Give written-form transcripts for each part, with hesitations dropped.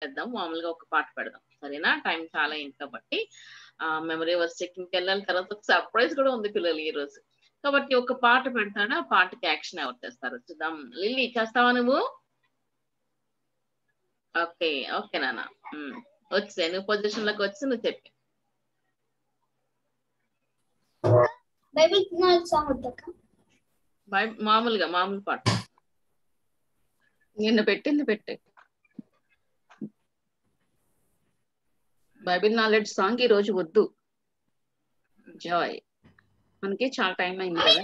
ఆపేద్దాం, మామూలుగా ఒక పాట పెడదాం, సరేనా? టైం చాలా అయింది కాబట్టి. మెమరీ వర్స్ చెకింగ్కి వెళ్ళాలి, తర్వాత ఒక సర్ప్రైజ్ కూడా ఉంది పిల్లలు ఈ రోజు. కాబట్టి ఒక పాట పెడతాడు, ఆ పాటకి యాక్షన్ ఎవరు చేస్తారు చూద్దాం. లిల్లీ చేస్తావా నువ్వు? ఓకే ఓకే నాన్న, వచ్చే నువ్వు పొజిషన్ లోకి వచ్చి నువ్వు చెప్పి. మామూలుగా మామూలు పాట నిన్న పెట్టింది పెట్టే బైబిల్ నాలెడ్జ్ సాంగ్ ఈ రోజు వద్దు జాయ్, మనకి చాలా టైం అయింది కదా.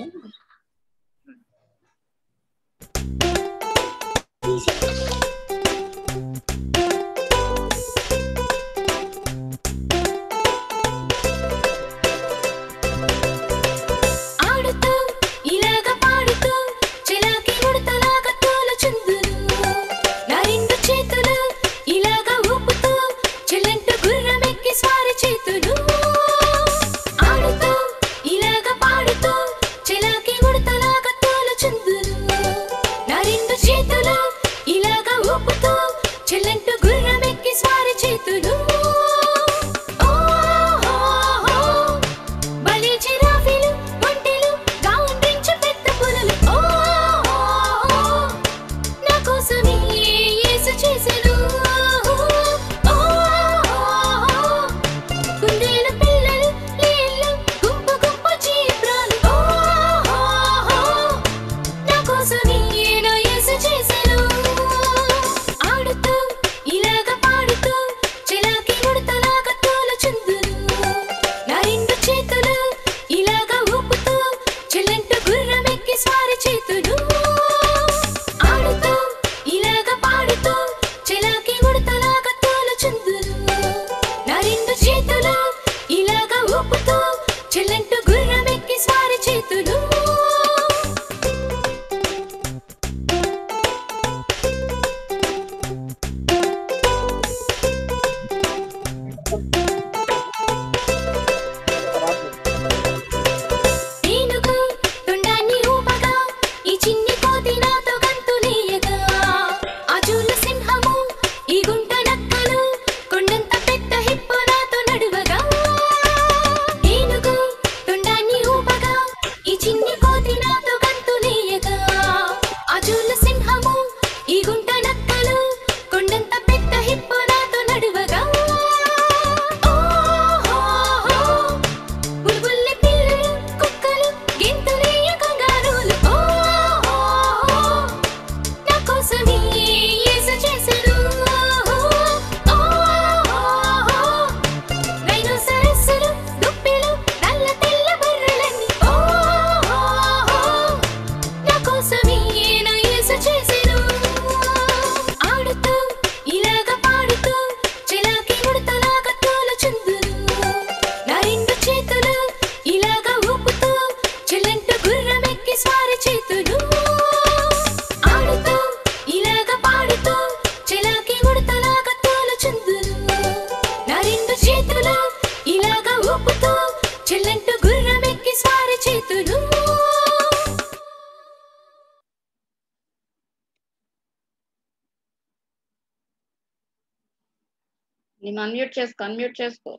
నేను అన్మ్యూట్ చేసుకో.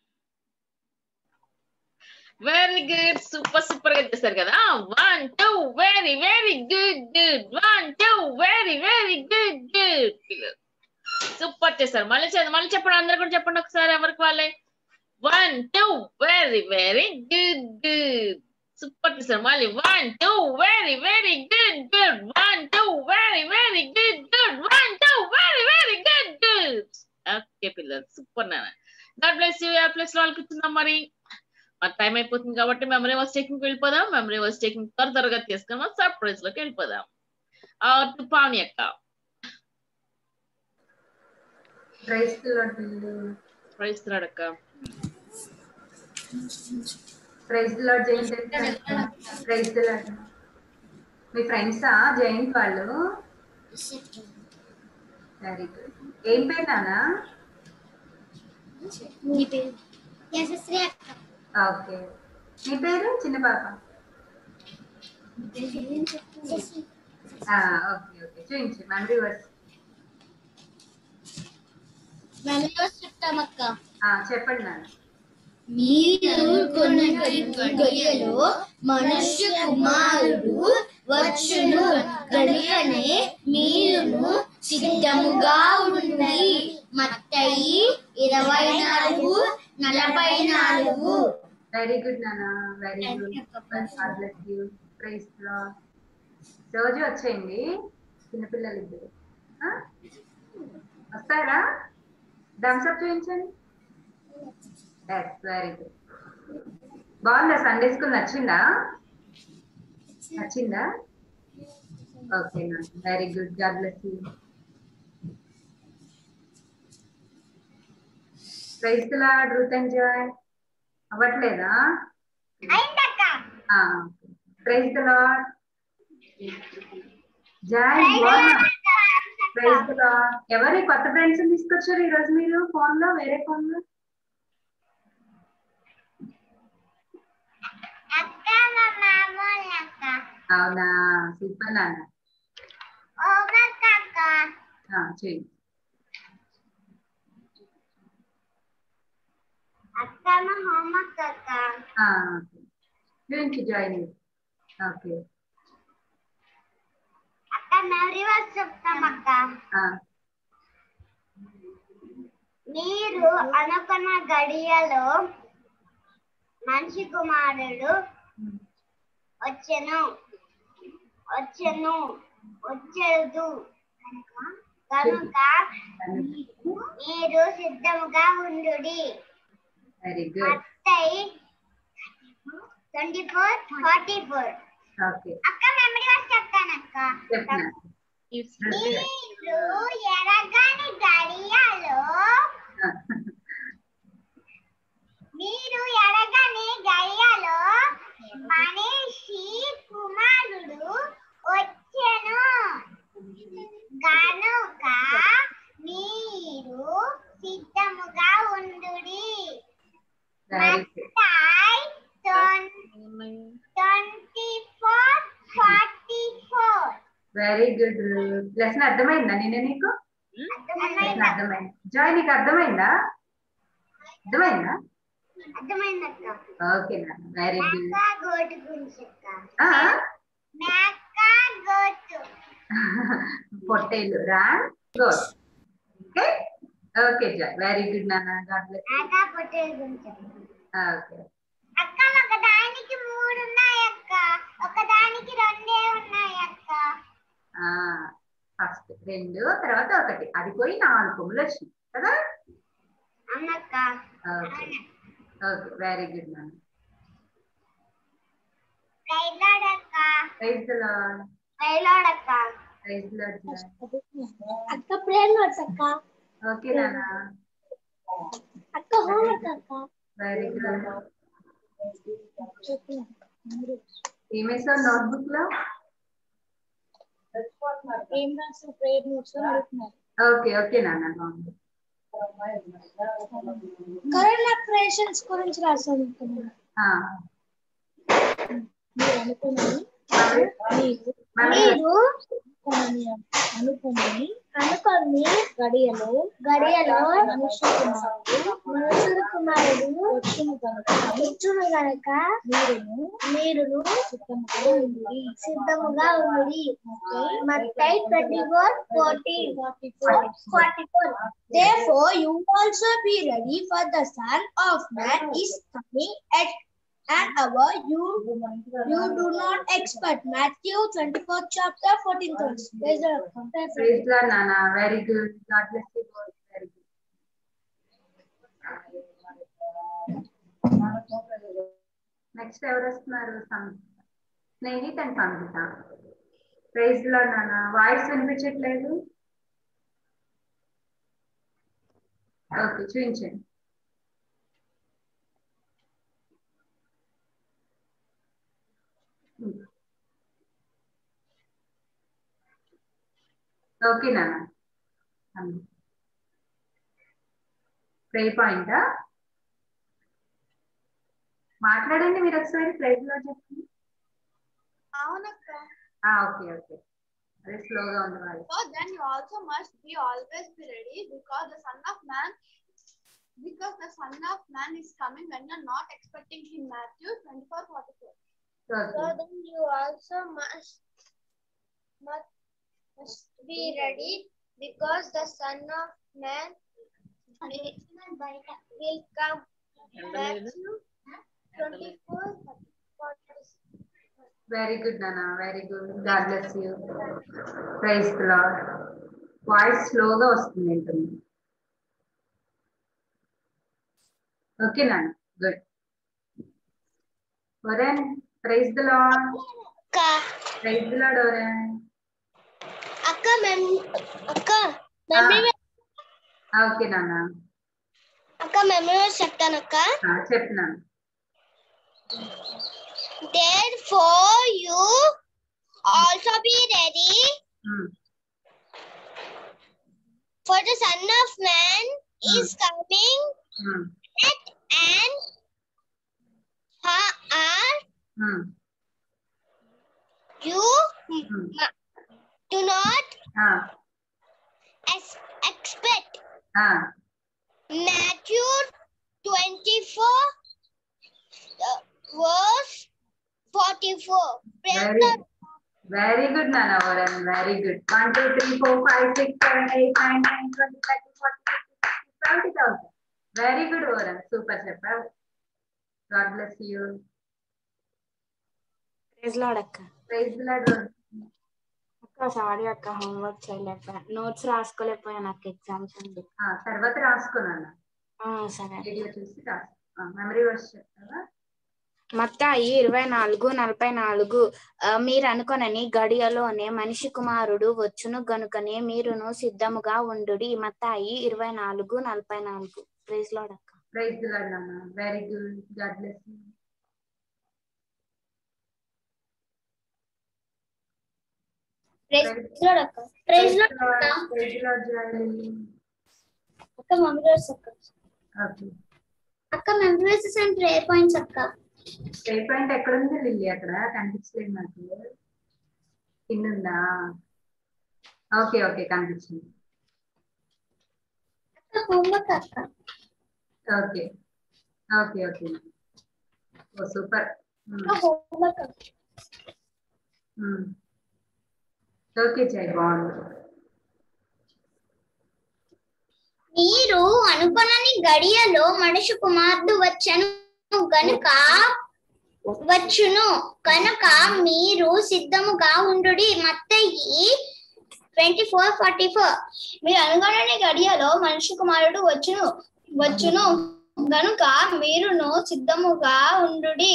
వెరీ గుడ్, సూపర్ సూపర్ గా చేశారు కదా. 1 2 very very good good. 1 2 very very good good. Super చేశారు. మళ్ళీ చెప్పండి, అందరు కూడా చెప్పండి ఒకసారి ఎవరికి వాళ్ళే. 1 2 very very good good. Super చేశారు. మళ్ళీ 1 2 very very good good. 1 2 very very good good. 1 2 very very good good. Okay పిల్లలు, సూపర్ నాన్న. God bless you. ప్లస్ వాళ్ళకి ఇచ్చిందాం. మరి టైం అయిపోతుంది కాబట్టి మెమరీ వర్స్ టేకింగ్ వెళ్ళిపోదాం. మెమరీ వర్స్ టేకింగ్ త్వరగా తీసుకున్నాం, సర్ప్రైజ్ లోకి వెళ్ళిపోదాం. పావని అక్క. ప్రైజ్ లార్డ్ అక్క. Praise Lord Jayant. Praise Lord. మీ ఫ్రెండ్సా జయంత్ వాళ్ళు? Very good. ఏం పేరు నానా? ఓకే. నీ పేరు? చిన్న పాప. ఓకే ఓకే, చూపించు మెమరీ వర్స్. చెప్పండి నాన్న. మీరు గడియలో మనుష్య కుమారుడు వచ్చును గడియనే మీరును సిద్ధముగా ఉండి. మత్తయి 24:44. వెరీ గుడ్ నాన్న, వెరీ గుడ్. రోజు వచ్చేయండి చిన్నపిల్లలు ఇద్దరు వస్తారా? థమ్స్అప్ చూపించండి. Very good. బాగుందా? సండే స్కూల్ నచ్చిందా? Okay very good. God bless you. Praise the Lord. Ruth and Joy అవ్వట్లేదా? Praise the Lord. Joy praise the Lord. ఎవరి కొత్త ఫ్రెండ్స్ తీసుకొచ్చారు ఈ రోజు మీరు? ఫోన్ లో, వేరే ఫోన్ లో? అవునా, సూపర్ నాన్న. చెయ్యి. గురించి జాయిన్. ఓకే మీరు అనుకున్న గడియలో మనిషి కుమారుడు వచ్చెను కనుక మీరు సిద్ధముగా ఉండుడి. Very good. మత్తయి 24:44. ఓకే అక్క మెమరీ వర్స్ చెప్తానక్క. మీరు ఎరగని గడియలో మనిషి కుమారుడు వచ్చెను గనుక మీరు సిద్ధముగా ఉండుడి. మత్తయి 24:44. Very good. లెసన్ అర్థమైందా నిన్న నీకు? అర్థమైంది. జాయ్ నీకు అర్థమైందా? ఓకే నాన్న, వెరీ గుడ్. పొట్టేలు రా goat. Okay Joy, very good నాన్న. God bless you. ఓకే అక్క ఒకదానికి 3 ఉన్నాయి అక్క, ఒకదానికి 2 ఉన్నాయి అక్క. ఫస్ట్ 2, తర్వాత 1, అది పోయి 4 కొమ్ములు వచ్చినాయి కదా? అవునక్క. ఓకే ఓకే, వెరీ గుడ్ నాన్న. Praise the Lord. Praise the Lord Joy. అక్క ప్రేయర్ నోట్స్ అక్క. ఓకే నాన్న. అక్క హోంవర్క్ అక్క. Very good. ఏమేసావు నోట్బుక్ లో? ఏం రాసిన ప్రేయర్ నోట్స్ లో అడుగుతున్నారు. ఓకే ఓకే నాన్న. కరోనా ఆపరేషన్స్ గురించి రాసాను. మీరు అనుకున్నది అనుకోని గడియలో మనుషుల కుమారుడు వచ్చును గనక మీరును సిద్ధముగా ఉండుడి. Mattayi 24:44. Therefore you also be ready, for the Son of Man is coming at an hour you do not expect. Matthew 24th chapter 14th verse. Praise the Lord. Praise the Lord Nana. Very good. God bless you both. Very good. Next ఎవరు వస్తున్నారు? Snehith and Sangeeta. Praise the Lord నాన్న. Voice వినిపించట్లేదు. Okay చూపించండి. Okay నాన్న. Pray పాయింటా? మాట్లాడండి మీరు ఒకసారి. Praise లో చెప్పండి. అవునక్క. Okay okay. అదే స్లోగా ఉంది voice. So then you also must be always be ready because the Son of Man is coming when you're not expecting him. Matthew 24:44. So then you also must be ready because the Son of Man will come. Matthew 24:46. Very good నాన్న, very good. God bless you. Praise the Lord. Voice స్లోగా వస్తుంది ఏంటండి. Okay నాన్న, good. Oren, praise the Lord. Praise the Lord Oren. Okay నాన్న. Memory చెప్తాను అక్క. చెప్తున్నాను. Therefore you also be ready, for the Son of Man is coming at an hour you do not expect. Matthew 24 verse 44. Very good, Nana. Very good. 1, 2, 3, 4, 5, 6, 7, 8, 9, 10, 20, 30, 40, 50, 60, 70,000. Very good, Oren. Super, super. God bless you. Praise Lord, akka. Praise the Lord. అక్క sorry అక్క, homework చేయలేకపోయా, notes రాసుకోలేకపోయా, నాకు exams ఉంది. తర్వాత రాసుకున్నాను. సరే. Video చూసి రాసు. మెమరీ వర్స్ చెప్తావా? మత్తయి 24:44. మీరు అనుకొనని గడియలోనే మనిషి కుమారుడు వచ్చును గనుకనే మీరును సిద్ధముగా ఉండుడి. మత్తయి 24:44. ప్రైజ్ లార్డ్ అక్క. ప్రైజ్ ది లార్డ్ అన్న. Very good. God bless you. Praise Lord అక్క. Praise Lord అక్క. ప్రైజ్ ది లార్డ్ జాయిలి. అక్క మెమరీస్ అక్క. ఓకే అక్క మెమరీస్ అండ్ ప్రేయర్ పాయింట్స్ అక్క. ప్రేయర్ పాయింట్ ఎక్కడ ఉంది లిల్లీ? అక్కడ కనిపించలేదు నాకు. కిందుందా? ఓకే ఓకే, కనిపించింది. అక్క హోంవర్క్ అక్క. Okay okay okay. ఓ సూపర్. హోంవర్క్ అక్క. ఓకే జై, బాగుంది. మీరు అనుకొనని గడియలో మనిషి కుమారుడు వచ్చును కనుక మీరు సిద్ధముగా ఉండుడి. మత్తయి 24:44. మీరు అనుకొనని గడియలో మనిషి కుమారుడు వచ్చును గనుక మీరును సిద్ధముగా ఉండుడి.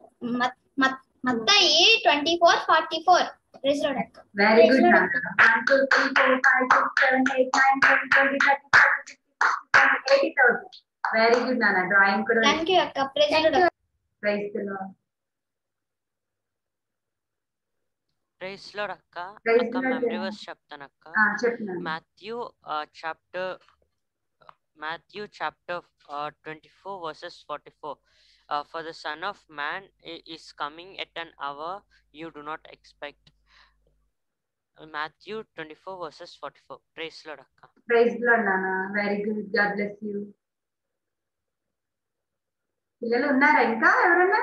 మత్తయి 24:44. Praise Lord అక్క. వెరీ గుడ్ నాన్న. 1, 2, 3, 4, 5, 6, 7, 8, 9, 10, 20, 30, 40, 50, 60, 70, 80,000. వెరీ గుడ్ నాన్న. డ్రాయింగ్ కూడా. థాంక్యూ అక్క. Praise the Lord. Praise the Lord. Praise Lord అక్క. ప్రైజ్ అక్క ది లార్డ్. మెమరీ వర్స్ చెప్తాను అక్క. చెప్తున్నాను. Matthew chapter 24 verses 44. For the Son of Man is coming at an hour you do not expect. Matthew 24 verses 44. Praise Lord akka. Praise Lord Nana. Very good. God bless you. పిల్లలు ఉన్నారా ఇంకా ఎవరన్నా?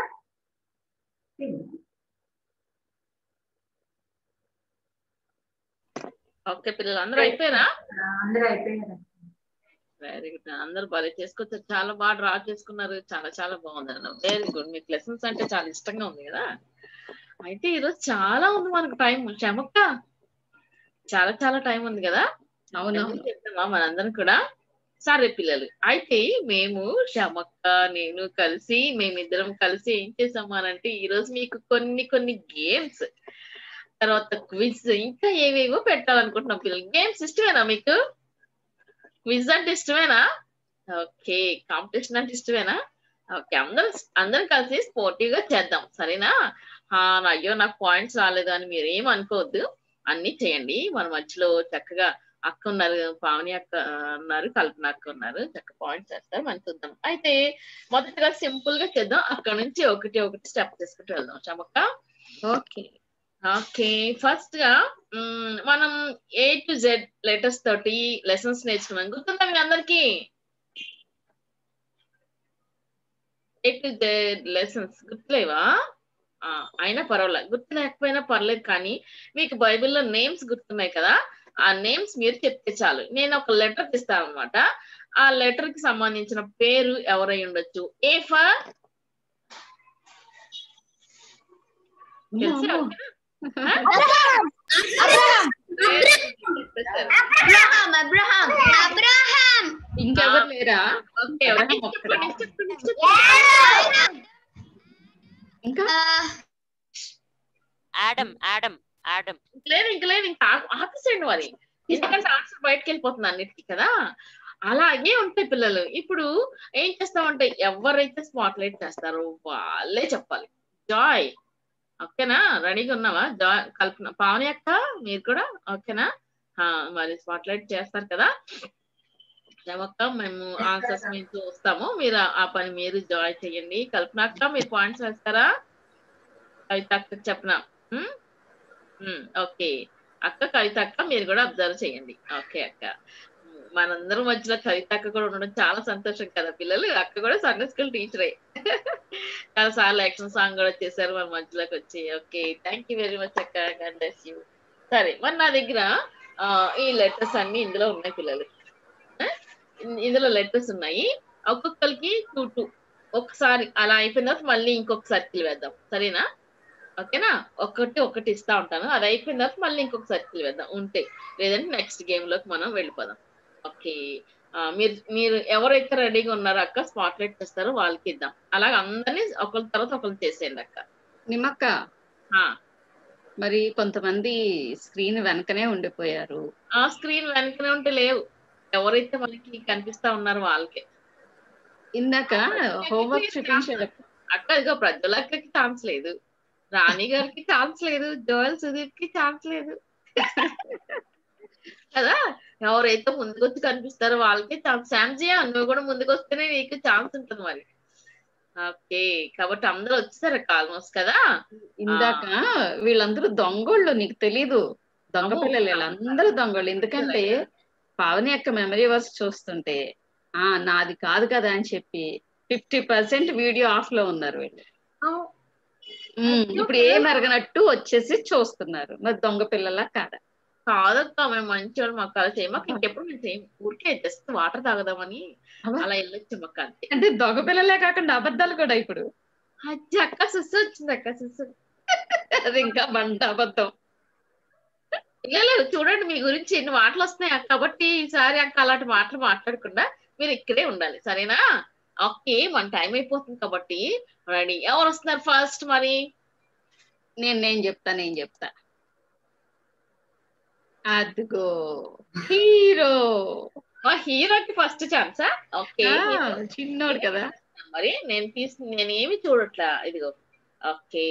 Okay పిల్లలు అందరూ అయిపోయారా? అందరూ అయిపోయారా? Very good. అందరూ బాగా చేసుకొచ్చారు, చాలా బాగా డ్రా చేసుకున్నారు, చాలా చాలా బాగుంది అన్న. Very good. మీకు లెసన్స్ అంటే చాలా ఇష్టంగా ఉంది కదా. అయితే ఈరోజు చాలా ఉంది మనకు టైం. క్షమక్క, చాలా చాలా టైం ఉంది కదా. అవునవును చెప్తామా మనందరం కూడా. సరే పిల్లలు, అయితే మేము క్షమక్క నేను కలిసి మేమిద్దరం కలిసి ఏం చేసామనంటే ఈరోజు మీకు కొన్ని గేమ్స్, తర్వాత క్విజ్, ఇంకా ఏవేవో పెట్టాలనుకుంటున్నాం పిల్లలు. గేమ్స్ ఇష్టమేనా మీకు? క్విజ్ అంటే ఇష్టమేనా? ఓకే. కాంపిటీషన్ అంటే ఇష్టమేనా? ఓకే. అందరం కలిసి స్పోర్టివ్ గా చేద్దాం, సరేనా? అయ్యో నాకు పాయింట్స్ రాలేదు అని మీరు ఏం అనుకోవద్దు, అన్ని చేయండి. మన మధ్యలో చక్కగా అక్క ఉన్నారు, పావని అక్క ఉన్నారు, కల్పన అక్క ఉన్నారు, చక్కగా పాయింట్స్ చేస్తారు. మనం చూద్దాం. అయితే మొదటిగా సింపుల్ గా చేద్దాం, అక్కడ నుంచి ఒకటి స్టెప్ తీసుకుంటూ వెళ్దాం. చమక్క. ఓకే ఓకే ఫస్ట్ గా మనం A to Z లెటర్స్ తోటి లెసన్స్ నేర్చుకున్నాం. గుర్తుందా మీ అందరికి? A to Z లెసన్స్ గుర్తులేవా? అయినా పర్వాలేదు, గుర్తు లేకపోయినా పర్లేదు, కానీ మీకు బైబిల్లో నేమ్స్ గుర్తున్నాయి కదా, ఆ నేమ్స్ మీరు చెప్తే చాలు. నేను ఒక లెటర్ ఇస్తాను అనమాట. ఆ లెటర్ కి సంబంధించిన పేరు ఎవరై ఉండొచ్చు. ఏ ఫర్ ఇంకెవరు లేరా? ఇంకా ఇంక లేదు ఇంకా ఆపేసేయండి మరి, ఎందుకంటే ఆన్సర్ బయటకు వెళ్ళిపోతుంది అన్నిటికీ కదా. అలాగే ఉంటాయి పిల్లలు. ఇప్పుడు ఏం చేస్తామంటే ఎవరైతే స్పాట్ లైట్ చేస్తారో వాళ్ళే చెప్పాలి. జాయ్ ఓకేనా? రెడీగా ఉన్నావా? జాయ్, కల్పన, పావని అక్క మీరు కూడా ఓకేనా? మరి స్పాట్ లైట్ చేస్తారు కదా అక్క, మేము ఆన్సర్స్ మేము చూస్తాము, మీరు ఆ పని మీరు జాయ్ చేయండి. కల్పన అక్క మీరు పాయింట్స్ వేస్తారా? కవిత అక్క చెప్పనా? ఓకే అక్క, కవిత అక్క మీరు కూడా అబ్జర్వ్ చేయండి. ఓకే అక్క, మనందరం మధ్యలో కవిత అక్క కూడా ఉండడం చాలా సంతోషం కదా పిల్లలు. అక్క కూడా సండే స్కూల్ టీచరే, చాలా సార్లు యాక్షన్ సాంగ్ కూడా చేశారు మన మధ్యలోకి వచ్చి. Okay thank you very much అక్క, గాడ్ బ్లెస్ యూ. సరే మరి నా దగ్గర ఈ లెటర్స్ అన్ని ఇందులో ఉన్నాయి పిల్లలు. ఇందులో లెటర్స్ ఉన్నాయి, ఒక్కొక్కరికి 2 ఒకసారి అలా అయిపోయిన తర్వాత మళ్ళీ ఇంకొక సర్కిల్ వేద్దాం, సరేనా? ఓకేనా? ఒకటి ఇస్తా ఉంటాను, అది అయిపోయిన తర్వాత మళ్ళీ ఇంకొక సర్కిల్ వేద్దాం ఉంటే, లేదంటే నెక్స్ట్ గేమ్ లోకి మనం వెళ్ళిపోదాం. ఓకే మీరు ఎవరైతే రెడీగా ఉన్నారో అక్క స్పాట్ లైట్ చేస్తారో వాళ్ళకి ఇద్దాం. అలాగే అందరినీ ఒకరి తర్వాత ఒకరు చేసేయండి అక్క. నిమ్మక్క, మరి కొంతమంది స్క్రీన్ వెనకనే ఉండిపోయారు. ఆ స్క్రీన్ వెనకనే ఉంటే లేవు, ఎవరైతే మనకి కనిపిస్తా ఉన్నారో వాళ్ళకే. ఇందాక హోంవర్క్ చూపించాడు అక్క. ఇదిగో ప్రజలక్కకి ఛాన్స్ లేదు, రాణి గారికి ఛాన్స్ లేదు, జోయల్ సుదీప్ కి ఛాన్స్ లేదు కదా. ఎవరైతే ముందుకొచ్చి కనిపిస్తారో వాళ్ళకే ఛాన్స్. శాంజియా నువ్వు కూడా ముందుకు వస్తేనే నీకు ఛాన్స్ ఉంటుంది మరి. ఓకే కాబట్టి అందరూ వచ్చేసారు అక్క ఆల్మోస్ట్ కదా. ఇందాక వీళ్ళందరూ దొంగోళ్ళు, నీకు తెలీదు, దొంగ పిల్లలు వీళ్ళందరూ దొంగోళ్ళు. ఎందుకంటే పావని యొక్క మెమరీ వర్స్ చూస్తుంటే నాది కాదు కదా అని చెప్పి 50% వీడియో ఆఫ్ లో ఉన్నారు వీళ్ళు. ఇప్పుడు ఏం ఎరగనట్టు వచ్చేసి చూస్తున్నారు. మరి దొంగ పిల్లలా కాదా? కాదక్క, మేము మంచివాళ్ళు, మాకు అలా చేయ, మాకు ఇంకెప్పుడు మేము చేయం, ఊరికే జస్ట్ వాటర్ తాగదామని అలా వెళ్ళొచ్చు మాకు అంతే. అంటే దొంగ పిల్లలే కాకుండా అబద్ధాలు కూడా ఇప్పుడు. అచ్చి అక్క సుస్సు వచ్చింది అక్క, సుస్సు. అది ఇంకా బంట అబద్ధం. పిల్లలు చూడండి, మీ గురించి ఎన్ని మాటలు వస్తున్నాయి అక్క, కాబట్టి ఈసారి అక్క అలాంటి మాటలు మాట్లాడకుండా మీరు ఇక్కడే ఉండాలి, సరేనా? ఓకే మన టైం అయిపోతుంది కాబట్టి రెడీ. ఎవరు వస్తున్నారు ఫస్ట్ మరి? నేను చెప్తా. అదిగో హీరో. హీరోకి ఫస్ట్ ఛాన్సా? ఓకే చిన్నోడు కదా మరి. నేను ఏమి చూడట్లా, ఇదిగో. ఓకే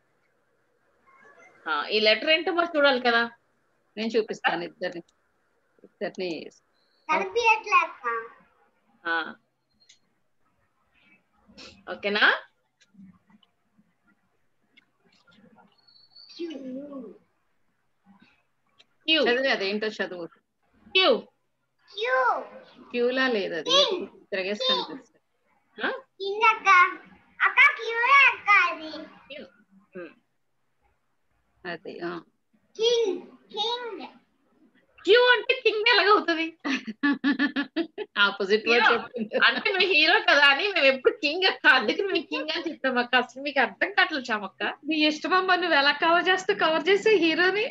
ఈ లెటర్ ఏంటో మరి చూడాలి కదా. నేను చూపిస్తాను ఇద్దరిని. ఓకేనా? చదివే అదేంటో చదువు. క్యూలా లేదు, అది తిరగేసి కనిపిస్తుంది. అది క్యూ అంటే కింగ్ ఎలాగవుతుంది? ఆపోజిట్ అంటే నువ్వు హీరో కదా అని మేము ఎప్పుడు కింగ్ అక్క, అందుకే మేము కింగ్ అని చెప్తాం అక్క. అసలు మీకు అర్థం కావట్లేదు చామక్క. నీ ఇష్టమమ్మా, నువ్వు ఎలా కవర్ చేసే హీరోని.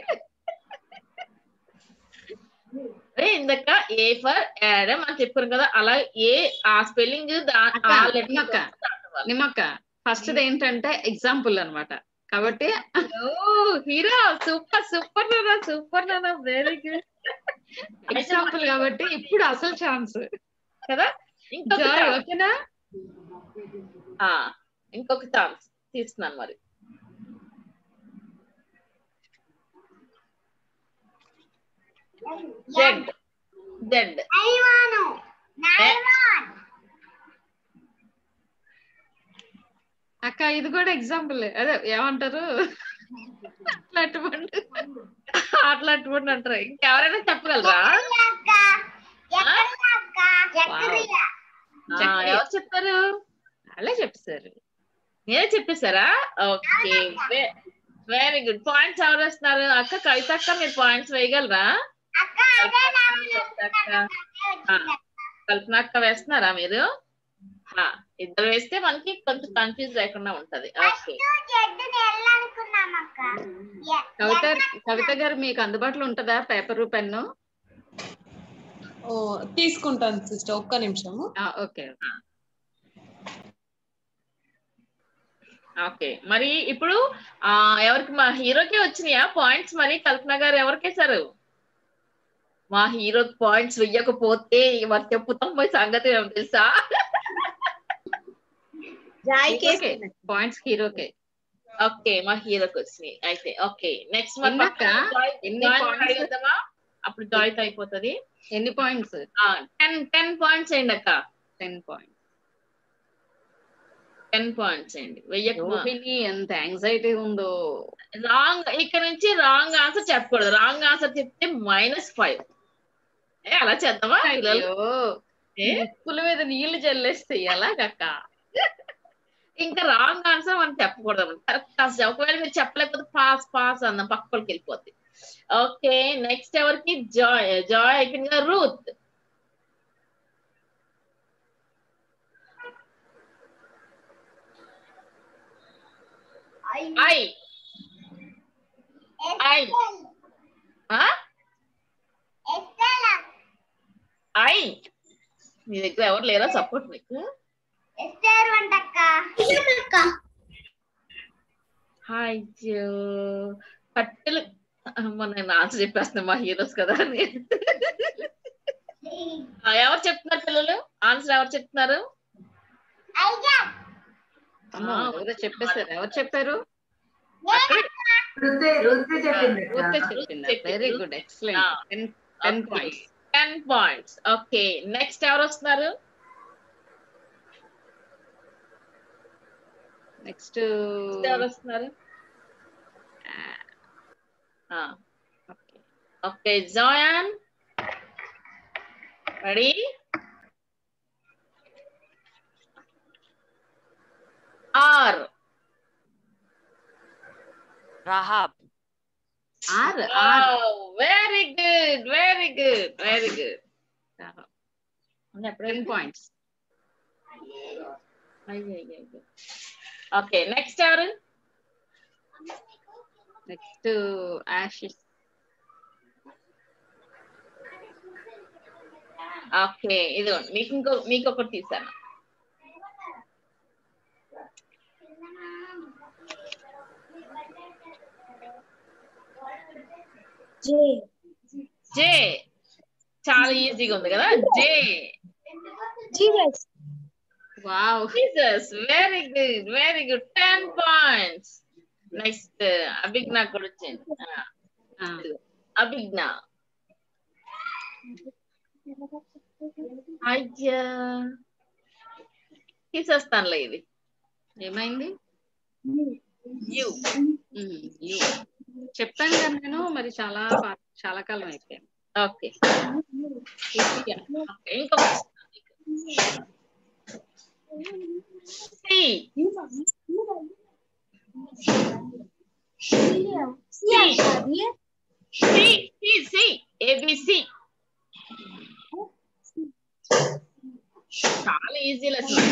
ఇందాక ఏ ఫర్ యాడమ్ అని చెప్పారు కదా, అలా ఏ ఆ స్పెల్లింగ్ నిమ్మక్క ఫస్ట్ ఏంటంటే ఎగ్జాంపుల్ అన్నమాట. కాబట్టి హీరో సూపర్ నానా వెరీ గుడ్ ఎగ్జాంపుల్ కాబట్టి ఇప్పుడు అసలు ఛాన్స్ కదా. ఓకేనా? ఇంకొక ఛాన్స్ తీస్తున్నాను మరి. జెడ్ అక్క ఇది కూడా ఎగ్జాంపుల్, అదే ఏమంటారు ఆటలాట్టుకోండి అంటారు. ఇంకెవరైనా చెప్పగలరా? ఎవరు చెప్తారు? అలా చెప్పేశారు. నేనే చెప్పేశారా? Okay, very good. పాయింట్స్ ఎవరు వేస్తున్నారు? అక్క కవిత అక్క, మీరు పాయింట్స్ వేయగలరా? కల్పన అక్క వేస్తున్నారా మీరు? ఇద్దరు వేస్తే మనకి కొంచెం కన్ఫ్యూజ్ లేకుండా ఉంటది. ఓకే, కవిత గారు మీకు అందుబాటులో ఉంటుందా పేపర్ పెన్ను? తీసుకుంటాను సిస్టర్, ఒక్క నిమిషము. Okay okay. మరి ఇప్పుడు ఎవరికి? మా హీరోకి వచ్చినాయా పాయింట్స్? మరి కల్పన గారు ఎవరికేసారు? మా హీరోకి పాయింట్స్ వెయ్యకపోతే మరి చెప్పుతాం పోయి సంగతి ఏమో తెలుసా? పాయింట్స్ హీరోకే. ఓకే, మా హీరోకి వచ్చినాయి అయితే. ఓకే, నెక్స్ట్ అడుగుదామా? అప్పుడు జాయిన్ అయిపోతుంది. ఎన్ని పాయింట్స్? 10 పాయింట్స్ అయింది అక్క. 10 పాయింట్స్. 10 పాయింట్స్ అండి. ఎంత యాంగ్జైటీ ఉందో. రాంగ్, ఇక్కడ నుంచి రాంగ్ ఆన్సర్ చెప్పకూడదు. రాంగ్ ఆన్సర్ చెప్తే -5. అలా చేద్దామా? ముక్కుల మీద నీళ్లు జల్లేస్తాయి ఎలాగక్క? ఇంకా రాంగ్ ఆన్సర్ మనం చెప్పకూడదు. కరెక్ట్. ఒకవేళ మీరు చెప్పలేకపోతే పాస్ అన్న పక్కకి వెళ్ళిపోద్ది. ఓకే, నెక్స్ట్ ఎవరికి? జాయ్ అయిపోయింది కదా. రూత్. మీ దగ్గర ఎవరు లేరా సపోర్ట్ మీకు? కట్టెలు. నేను ఆన్సర్ చెప్పేస్తున్నా, మా హీరోస్ కదా. ఎవరు చెప్తున్నారు పిల్లలు? ఆన్సర్ ఎవరు చెప్తున్నారు? చెప్పేశారు. ఎవరు చెప్పారు? Very good, excellent. 10 points. 10 points. Okay, next ఎవరు వస్తున్నారు? నెక్స్ట్ ఎవరు వస్తున్నారు? ఓకే, జాయాన్. Ready? R. Rahab. Very good, very good, very good. 10 points. Okay, next ఎవరు? నెక్స్ట్ ఆషిష్. ఓకే, ఇది మీకు ఒకటి తీసాను. జే. చాలా ఈజీగా ఉంది కదా. J. Wow, Jesus. Very good, very good. 10 points. Next Abhigna కూడా వచ్చింది. అభిజ్ఞా. అయ్యా, తీసేస్తానులే. ఇది ఏమైంది? యు. చెప్పాను కదా నేను. మరి చాలా కాలం అయిపోయింది. ఓకే, ఇంకొక ABC. చాలా easy lesson.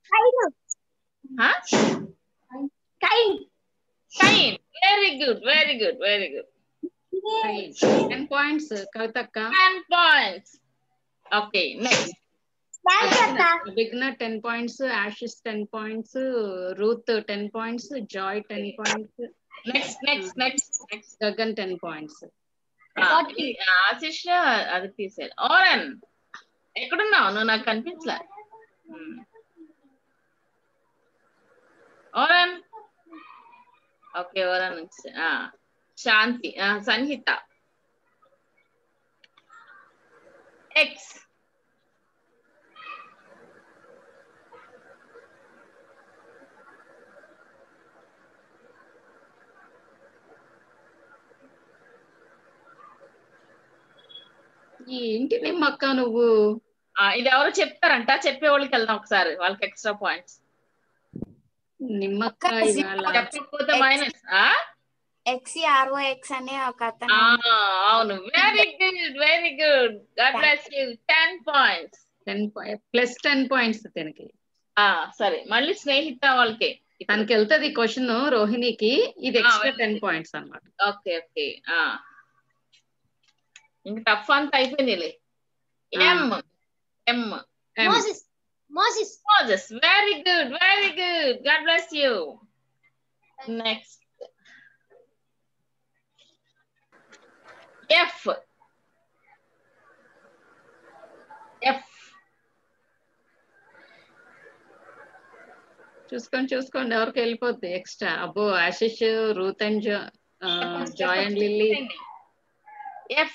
Cain. Very good, very good, very good. 10 points కవితక్క. 10 points. Okay, next Abhigna 10 points, Ashish 10 points, Ruth 10 points, Joy 10 points. Next Gagan 10 points. Ashish అది తీసేది. ఓరన్, ఎక్కడున్నావు నువ్వు? నాకు కనిపించలే. ఓరన్. ఓకే, ఓరన్ నుంచి శాంతి. సంహిత. ఎక్స్. ఏంటి నిమ్మక్క నువ్వు? ఇది ఎవరో చెప్తారంట, చెప్పే వాళ్ళకి వెళ్దాం ఒకసారి, వాళ్ళకి ఎక్స్ట్రా పాయింట్స్. నిమ్మక్క ఇవాళ చెప్పకపోతే మైనస్. XROX అనే ఒక అతను అవును, very good, very good. God bless you. 10 points. 10 plus 10 points తనకి. సరే, మళ్ళీ స్నేహిత వాళ్ళకి తనకి వెళ్తుంది క్వశ్చన్, రోహిణికి ఇది ఎక్స్ట్రా 10 పాయింట్స్ అన్నమాట. Okay okay. ఇంకా టఫ్ అంతా అయిపోయింది. ఎం ఎం Moses. Very good, very good. God bless you. Next. F. చూసుకోండి ఎవరికి వెళ్ళిపోద్ది ఎక్స్ట్రా. అబ్బో, Ashish, Ruth and Joy and Lilly. F.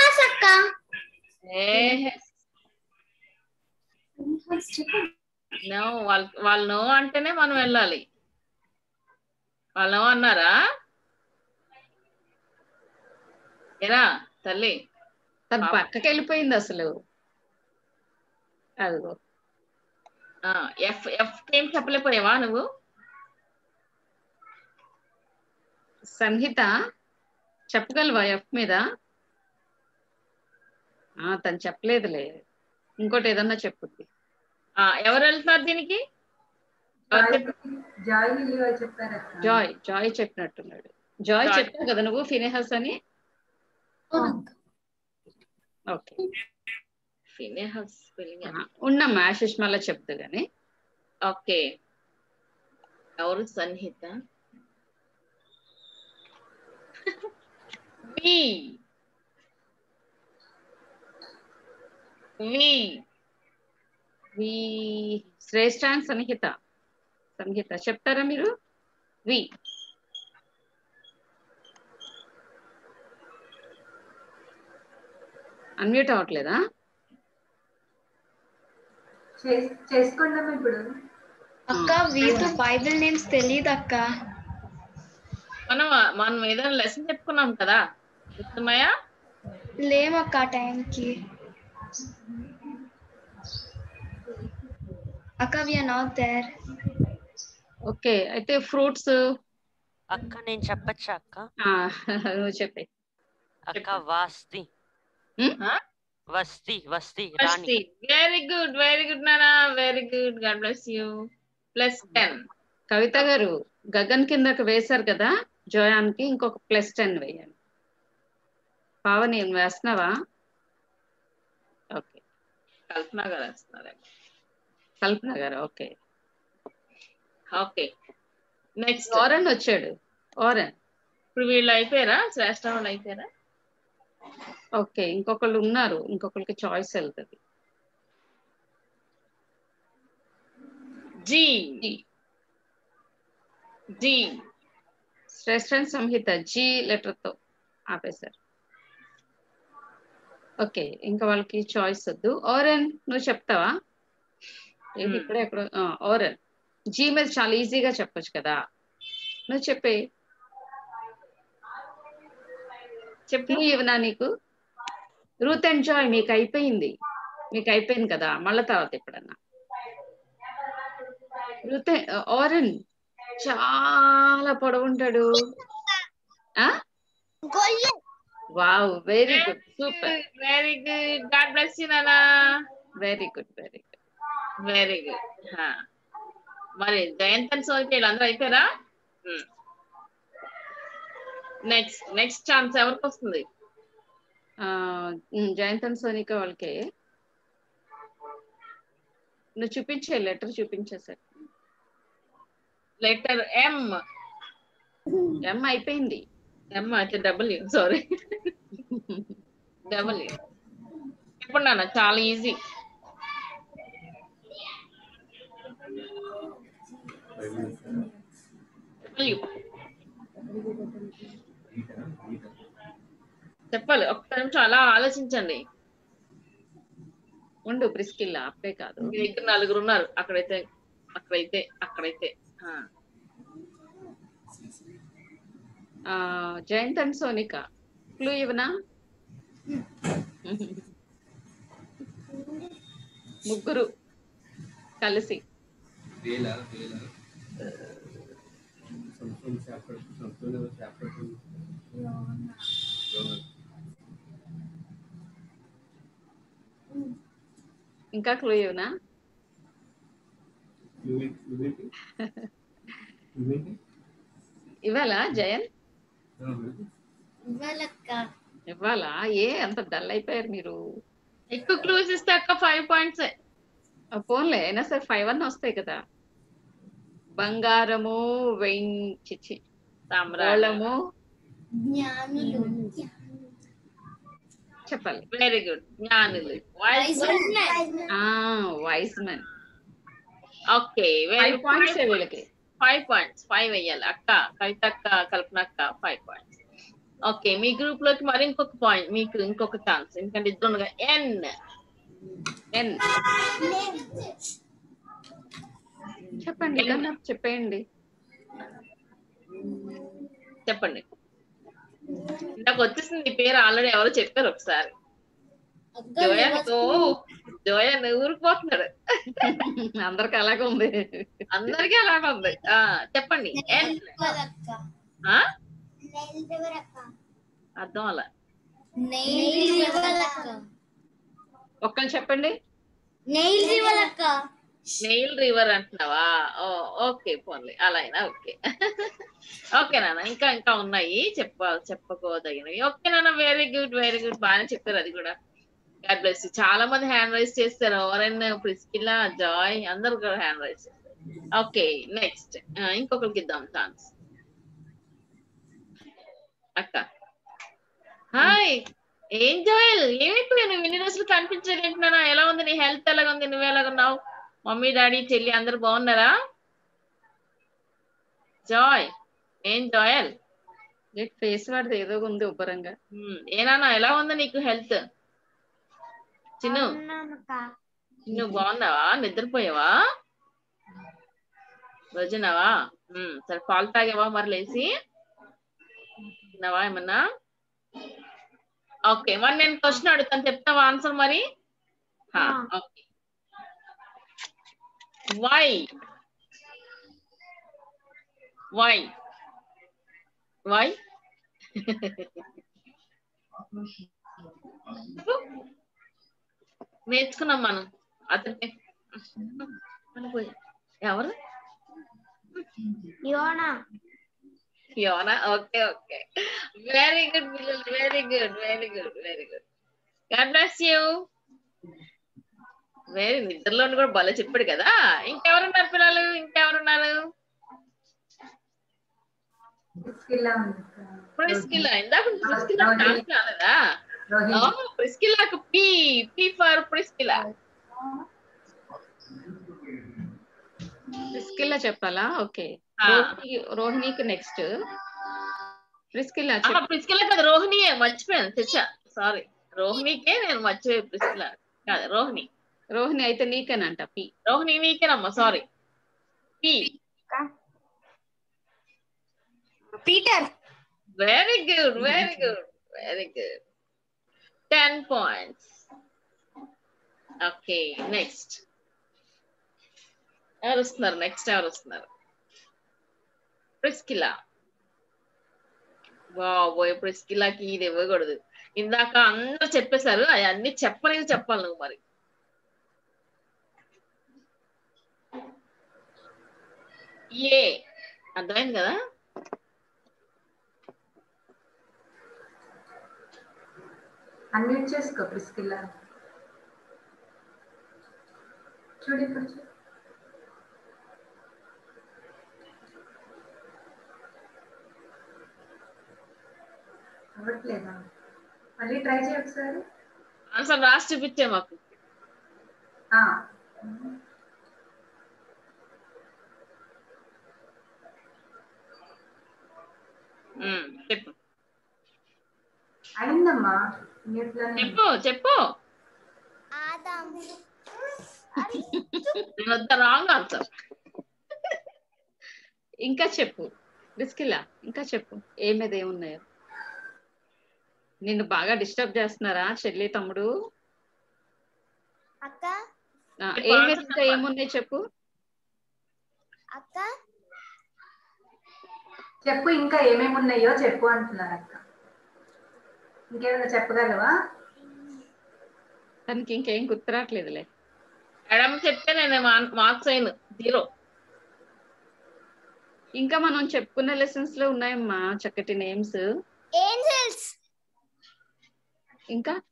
No, వాళ్ళు నో అంటేనే మనం వెళ్ళాలి. వాళ్ళు నో అన్నారా? ఏరా తల్లి, తన పక్కకి వెళ్ళిపోయింది అసలు. అదిగో ఎఫ్ ఏం చెప్పలేకపోయావా నువ్వు? సంహిత చెప్పగలవా ఎఫ్ మీద? తను చెప్పలేదులే, ఇంకోటి ఏదన్నా చెప్పుద్ది. ఎవరు వెళ్తున్నారు దీనికి? జాయ్ చెప్పినట్టున్నాడు. జాయ్ చెప్పావు కదా నువ్వు, ఫినెహస్ అని. ఓకే, ఫినెహస్ ఉన్నమ్మా, ఆశిష్ మళ్ళా చెప్తా గాని. ఓకే, ఎవరు? సంహిత. శ్రేష్ఠ అండ్ సంహిత చెప్తారా మీరు? వి అన్మ్యూట్ అవ్వట్లేదా? చేసుకుందాం ఇప్పుడు. అక్క వీతో బైబిల్ నేమ్స్ తెలియదు అక్క. మనం ఏదైనా లెసన్ చెప్పుకున్నాం కదా గుర్తున్నాయా? లేవక్క టైంకి. అక్క we are not there. Okay, అయితే ఫ్రూట్స్. అక్క నేను చెప్పచ్చా అక్క? నువ్వు చెప్పే అక్క. వస్తి. రాణి. వెరీ గుడ్, వెరీ గుడ్ నానా, very good. God bless you. +10. Kavitha గారు గగన్ కిందకి వేశారు కదా జోయాన్కి, ఇంకొక +10 వేయండి. పావని వేస్తున్నావా? ఓకే, కల్పన గారు వేస్తున్నారు. కల్పన గారు ఓకే. ఓకే, నెక్స్ట్ ఓరన్ వచ్చాడు. ఓరన్ ఇప్పుడు వీళ్ళు అయిపోయారా? శ్రేష్ఠ వాళ్ళు అయిపోయారా? ఓకే, ఇంకొకళ్ళు ఉన్నారు, ఇంకొకరికి చాయిస్ వెళ్తుంది. G Shreshta Samhita G letter తో ఆపేశారు. ఓకే, ఇంకా వాళ్ళకి చాయిస్ వద్దు. ఓరన్ నువ్వు చెప్తావా? ఏది ఇక్కడే ఎక్కడ? ఓరన్ జీ మీద చాలా ఈజీగా చెప్పొచ్చు కదా, నువ్వు చెప్పే. చెప్పు ఇవనా నీకు? రూత్ అండ్ జాయ్ మీకు అయిపోయింది కదా, మళ్ళా తర్వాత ఎప్పుడన్నా. రూత్ ఓరన్ చాలా పొడవుంటాడు. Wow, very good, super, very good. God bless you నానా. Very good, very good, very good. మరి జయంతన్ సోకి వీళ్ళందరూ అయిపోయారా? నెక్స్ట్ ఛాన్స్ ఎవరికి వస్తుంది? జయంతన్ సోనిక వాళ్ళకే. నువ్వు చూపించే లెటర్ చూపించేసారు. లెటర్ ఎం అయిపోయింది. ఎం అయితే డబ్ల్యూ, సారీ డబ్ల్యూ చెప్పండి అన్న, చాలా ఈజీ. చెప్పాలి, ఒక్క నిమిషం అలా ఆలోచించండి. ఉండు ప్రిస్కిల్లా, అప్పుడే కాదు. మీ దగ్గర 4 ఉన్నారు. అక్కడైతే జయంత్ అండ్ సోనిక క్లూ ఇవ్వనా? ముగ్గురు కలిసి. ఇంకా క్లూ ఇవ్వనా? ఇవ్వాలా జయన్? ఇవ్వాలా? ఏ అంత డల్ అయిపోయారు మీరు? ఎక్కువ క్లూస్ ఇస్తే అక్క 5 పాయింట్స్. ఫోన్లే అయినా సరే 5 అన్న వస్తాయి కదా. బంగారము, చిచ్చి తామ్రాళము, చెప్పాలి. Very good. జ్ఞానులు, వైస్ మెన్. ఓకే, 5 పాయింట్స్ వీళ్ళకి. 5 పాయింట్స్. 5 వేయాలి అక్క, కవిత అక్క, కల్పన అక్క 5 పాయింట్స్. ఓకే, మీ గ్రూప్ లోకి మరి ఇంకొక పాయింట్, మీకు ఇంకొక ఛాన్స్, ఎందుకంటే ఇద్దరు ఎన్. చెప్పండి, చెప్పేయండి. చెప్పండి. నాకు వచ్చేసింది ఈ పేరు, ఆల్రెడీ ఎవరో చెప్పారు ఒకసారి. జోయన్ ఊరిపోతున్నాడు. అందరికి అలాగే ఉంది. అందరికి అలాగే ఉంది. చెప్పండి. అర్థం అలా. ఒక్కరు చెప్పండి. నెయిల్ రివర్ అంటున్నావా? ఓకే, పోన్లే అలా అయినా ఓకే. ఓకే నాన్న, ఇంకా ఉన్నాయి చెప్పుకోదగినవి. ఓకే నాన్న, వెరీ గుడ్ బాగానే చెప్పారు. అది కూడా గాడ్ బ్లెస్ యు. చాలా మంది హ్యాండ్ రైజ్ చేస్తారు. ఎవరైనా ప్రిస్కిల్లా, జాయ్ అందరు కూడా హ్యాండ్ రైజ్ చేస్తారు. ఓకే, నెక్స్ట్ ఇంకొకరికి ఇద్దాం ఛాన్స్. అక్క హాయ్. ఏం జోయల్, ఏమైపోయావు నువ్వు? ఇన్ని రోజులు కనిపించలేంటున్నా. ఎలా ఉంది నీ హెల్త్? ఎలాగ ఉంది? నువ్వు ఎలాగున్నావు? మమ్మీ డాడీ చెల్లి అందరు బాగున్నారా? జాయ్, ఏం జోయల్ ఫేస్ వాడితే ఏదో ఉంది ఉబ్బరంగా. ఏనా ఎలా ఉంది నీకు హెల్త్? చిన్ను బాగున్నావా? నిద్రపోయావా? రోజునావా? సరే, పాలు తాగావా మరి లేచి? తిన్నావా ఏమన్నా? ఓకే, మరి నేను క్వశ్చన్ అడుగుతాను, చెప్తావా ఆన్సర్ మరి? ఓకే. Why నేర్చుకున్నాం మనం. అతనికి ఎవరు? యోనా. ఓకే, వెరీ గుడ్ పిల్లలు, very good. God bless you. Very నిద్రలో కూడా భలే చెప్పాడు కదా. ఇంకెవరున్నారు పిల్లలు? ప్రిస్కిల్లా. ఇందాక ప్రిస్కిల్లా ఛాన్స్ రాలేదా? ప్రిస్కిల్లాకు పి ఫర్ ప్రిస్కిల్లా. ప్రిస్కిల్లా చెప్పాలా? ఓకే, రోహిణికి నెక్స్ట్. ప్రిస్కిల్లా కదా, రోహిణియే మర్చిపోయాను. తెచ్చా, సారీ, రోహిణికే నేను మర్చిపోయాను. ప్రిస్కిల్లా కాదు, రోహిణి అయితే నీకేనంట. పి. రోహిణి నీకేనమ్మా, sorry. P. Peter. Very good. 10 points. Okay, next ఎవరు వస్తున్నారు? ప్రిస్కిల్లా. బాబోయ్, ప్రిస్కిల్లాకి ఇది ఇవ్వకూడదు. ఇందాక అందరూ చెప్పేశారు, అవన్నీ చెప్పాలి నువ్వు మరి. ఏ అర్థమైంది కదా? అన్మ్యూట్ చేసుకో ప్రిస్కిల్లా. చూడు ఇప్పుడు అవ్వట్లేదా? మళ్ళీ ట్రై చేయి ఒకసారి. ఆన్సర్ రాసి చూపించే మాకు. చెప్పు. అయిందమ్మా, చెప్పు. Wrong answer. ఇంకా చెప్పు ప్రిస్కిల్లా, ఇంకా చెప్పు. ఏమేది ఏమున్నాయో? నిన్ను బాగా డిస్టర్బ్ చేస్తున్నారా చెల్లి తమ్ముడు? ఇంకా ఏమున్నాయి చెప్పు అక్క చెప్పు ఇంకా ఏమేమి ఉన్నాయో చెప్పు అంటున్నారు అక్క. ఇంకేమైనా చెప్పగలవా? తనకి ఇంకేం గుర్తురాట్లేదులే. మేడం చెప్తే నేను మార్క్స్ అయిన 0. ఇంకా మనం చెప్పుకున్న లెసన్స్ లో ఉన్నాయమ్మా చక్కటి నేమ్స్. ఏంజల్స్. ఇంకా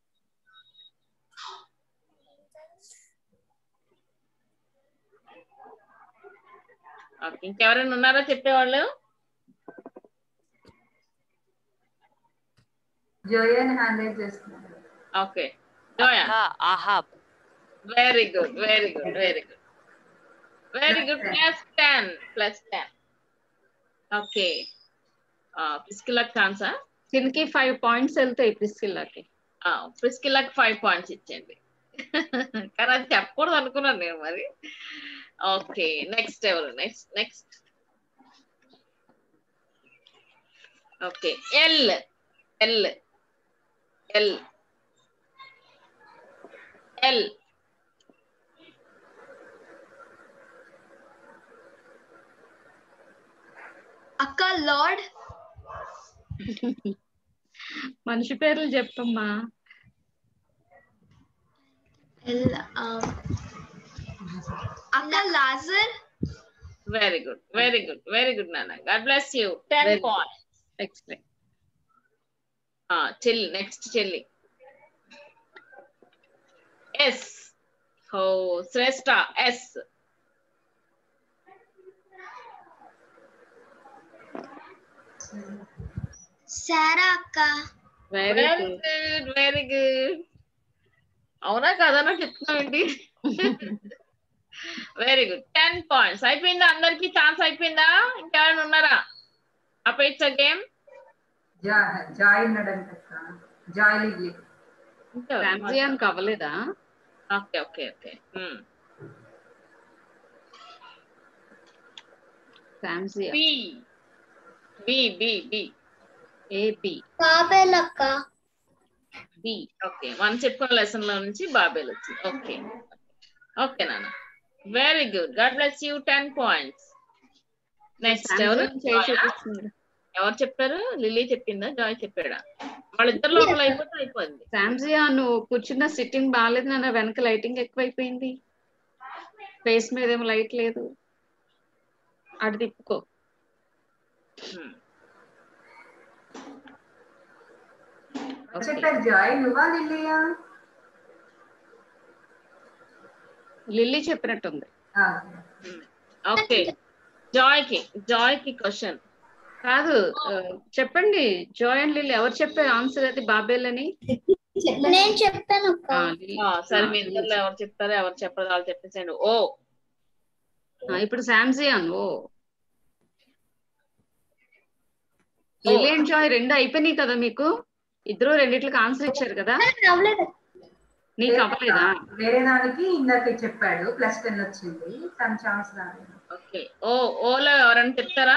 ఇంకెవరైనా ఉన్నారా చెప్పేవాళ్ళు? జోయన్ హ్యాండ్ రైజ్ చేస్తున్నారు. ఓకే జోయా. Ahab. Very good very good very good very good. +10. Okay ప్రిస్కిల్లాకి ఛాన్సా? దీనికి 5 పాయింట్స్ వెళ్తాయి ప్రిస్కిల్లాకి. ప్రిస్కిల్లాకి 5 పాయింట్స్ ఇచ్చేయండి. కానీ అది చెప్పకూడదు అనుకున్నాను నేను మరి. ఓకే నెక్స్ట్ ఎవరు? Next okay L. అక్క లార్డ్. మనిషి పేర్లు చెప్పమ్మా. అక్క లాజర్. వెరీ గుడ్ నాన్న. God bless you. 10 points. Explain. చెల్లి నెక్స్ట్ చెల్లి. ఎస్. ఓ శ్రేష్ఠ. ఎస్. సారా అక్క. Very good. అవునా కదన్నా చెప్తున్నావేంటి? Very good. 10 పాయింట్స్. అయిపోయిందా? అందరికి ఛాన్స్ అయిపోయిందా? ఇంకెవరైనా ఉన్నారా? అపేక్ష గేమ్. జాయ్ ఉన్నాడంట. Joy Lilly. రామ్జియాన్ కవ్వలేదా? ఓకే రామ్జియా. బి. ఏబి. బాబేల్ అక్క. బి. ఓకే మనం చెప్పుకున్న లెసన్ లో నుంచి బాబేల్ వచ్చింది. ఓకే నాన్న. Very good. God bless you. 10 points. Next ఎవరు చెప్పారు? లిల్లీ చెప్పిందా? జాయ్ చెప్పాడా? వాళ్ళిద్దరు లోపల అయిపోయింది. రామ్జియా నువ్వు కూర్చున్న సిట్టింగ్ బాగాలేదు నాన్న. వెనక లైటింగ్ ఎక్కువైపోయింది. ఫేస్ మీద ఏమో లైట్ లేదు. అటు తిప్పుకో. చెప్పారు జాయ్. నువ్వా లిల్లీయా? లిల్లీ చెప్పినట్టుంది. ఓకే జాయ్ కి క్వశ్చన్ కాదు చెప్పండి. జాయ్ అండ్ లిల్లీ ఎవరు చెప్పారు ఆన్సర్? అది బాబేల్ అని నేను చెప్పాను. సరే మీ ఇద్దరు ఎవరు చెప్తారో ఎవరు చెప్పారు వాళ్ళు చెప్పేసాను. ఓ ఇప్పుడు శామ్జియాన్. ఓ లిల్లీ అండ్ జాయ్ 2 అయిపోయినాయి కదా మీకు. ఇద్దరు రెండిట్లకి ఆన్సర్ ఇచ్చారు కదా. నీకు అవ్వలేదా? వేరే దానికి ఇందాక చెప్పాడు +10 వచ్చింది. తన ఛాన్స్ రాలేదు. ఓకే ఓలో ఎవరైనా చెప్తారా?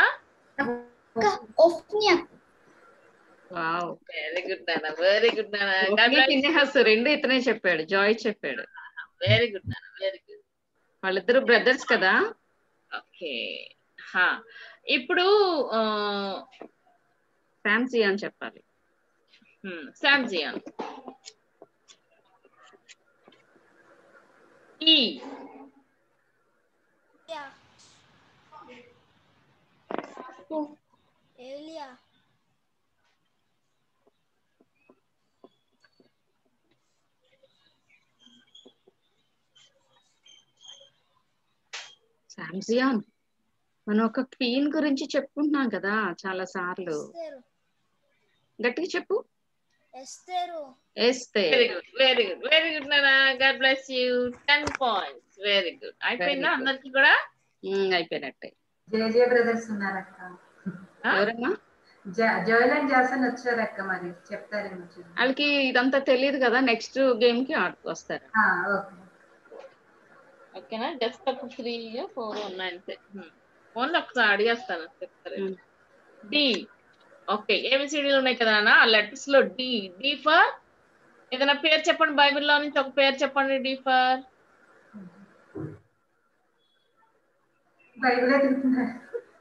వావ్ వెరీ గుడ్ నాన్న. వెరీ గుడ్ నాన్న. 2 ఇతనే చెప్పాడు. జాయ్ చెప్పాడు. వెరీ గుడ్ నాన్న. వెరీ గుడ్. వాళ్ళిద్దరు బ్రదర్స్ కదా. ఓకే ఇప్పుడు శామ్జియాన్ చెప్పాలి. శామ్జియాన్. ఈ ఏలియా. శామ్జియాన్ మనం ఒక క్వీన్ గురించి చెప్పుకుంటున్నాం కదా చాలా సార్లు. గట్టిగా చెప్పు. వెరీ గుడ్ నానా. God bless you. 10 points. Very good. అయిపోయిందా అందరికి కూడా? అయిపోయినట్టే. జేజే బ్రదర్స్ ఉన్నారక్క. ఎవరమ్మా? జోయల్ అండ్ జాసన్ వచ్చారక్క. మరి చెప్తారేమో. వాళ్ళకి ఇదంతా తెలియదు కదా. నెక్స్ట్ గేమ్ కి వస్తారు. ఓకేనా? జస్ట్ ఒక 3 or 4 ఉన్నాయి అంతే. ఓన్లీ ఒకసారి అడిగేస్తాను చెప్తారు. డి. ఓకే ఏబిసిడీలు ఉన్నాయి కదా అన్న. ఆ లెటర్స్ లో డి ఫర్ ఏదైనా పేరు చెప్పండి. బైబిల్లో నుంచి ఒక పేరు చెప్పండి. డి ఫర్ బైబిల్ ఎదుగుతున్నారు.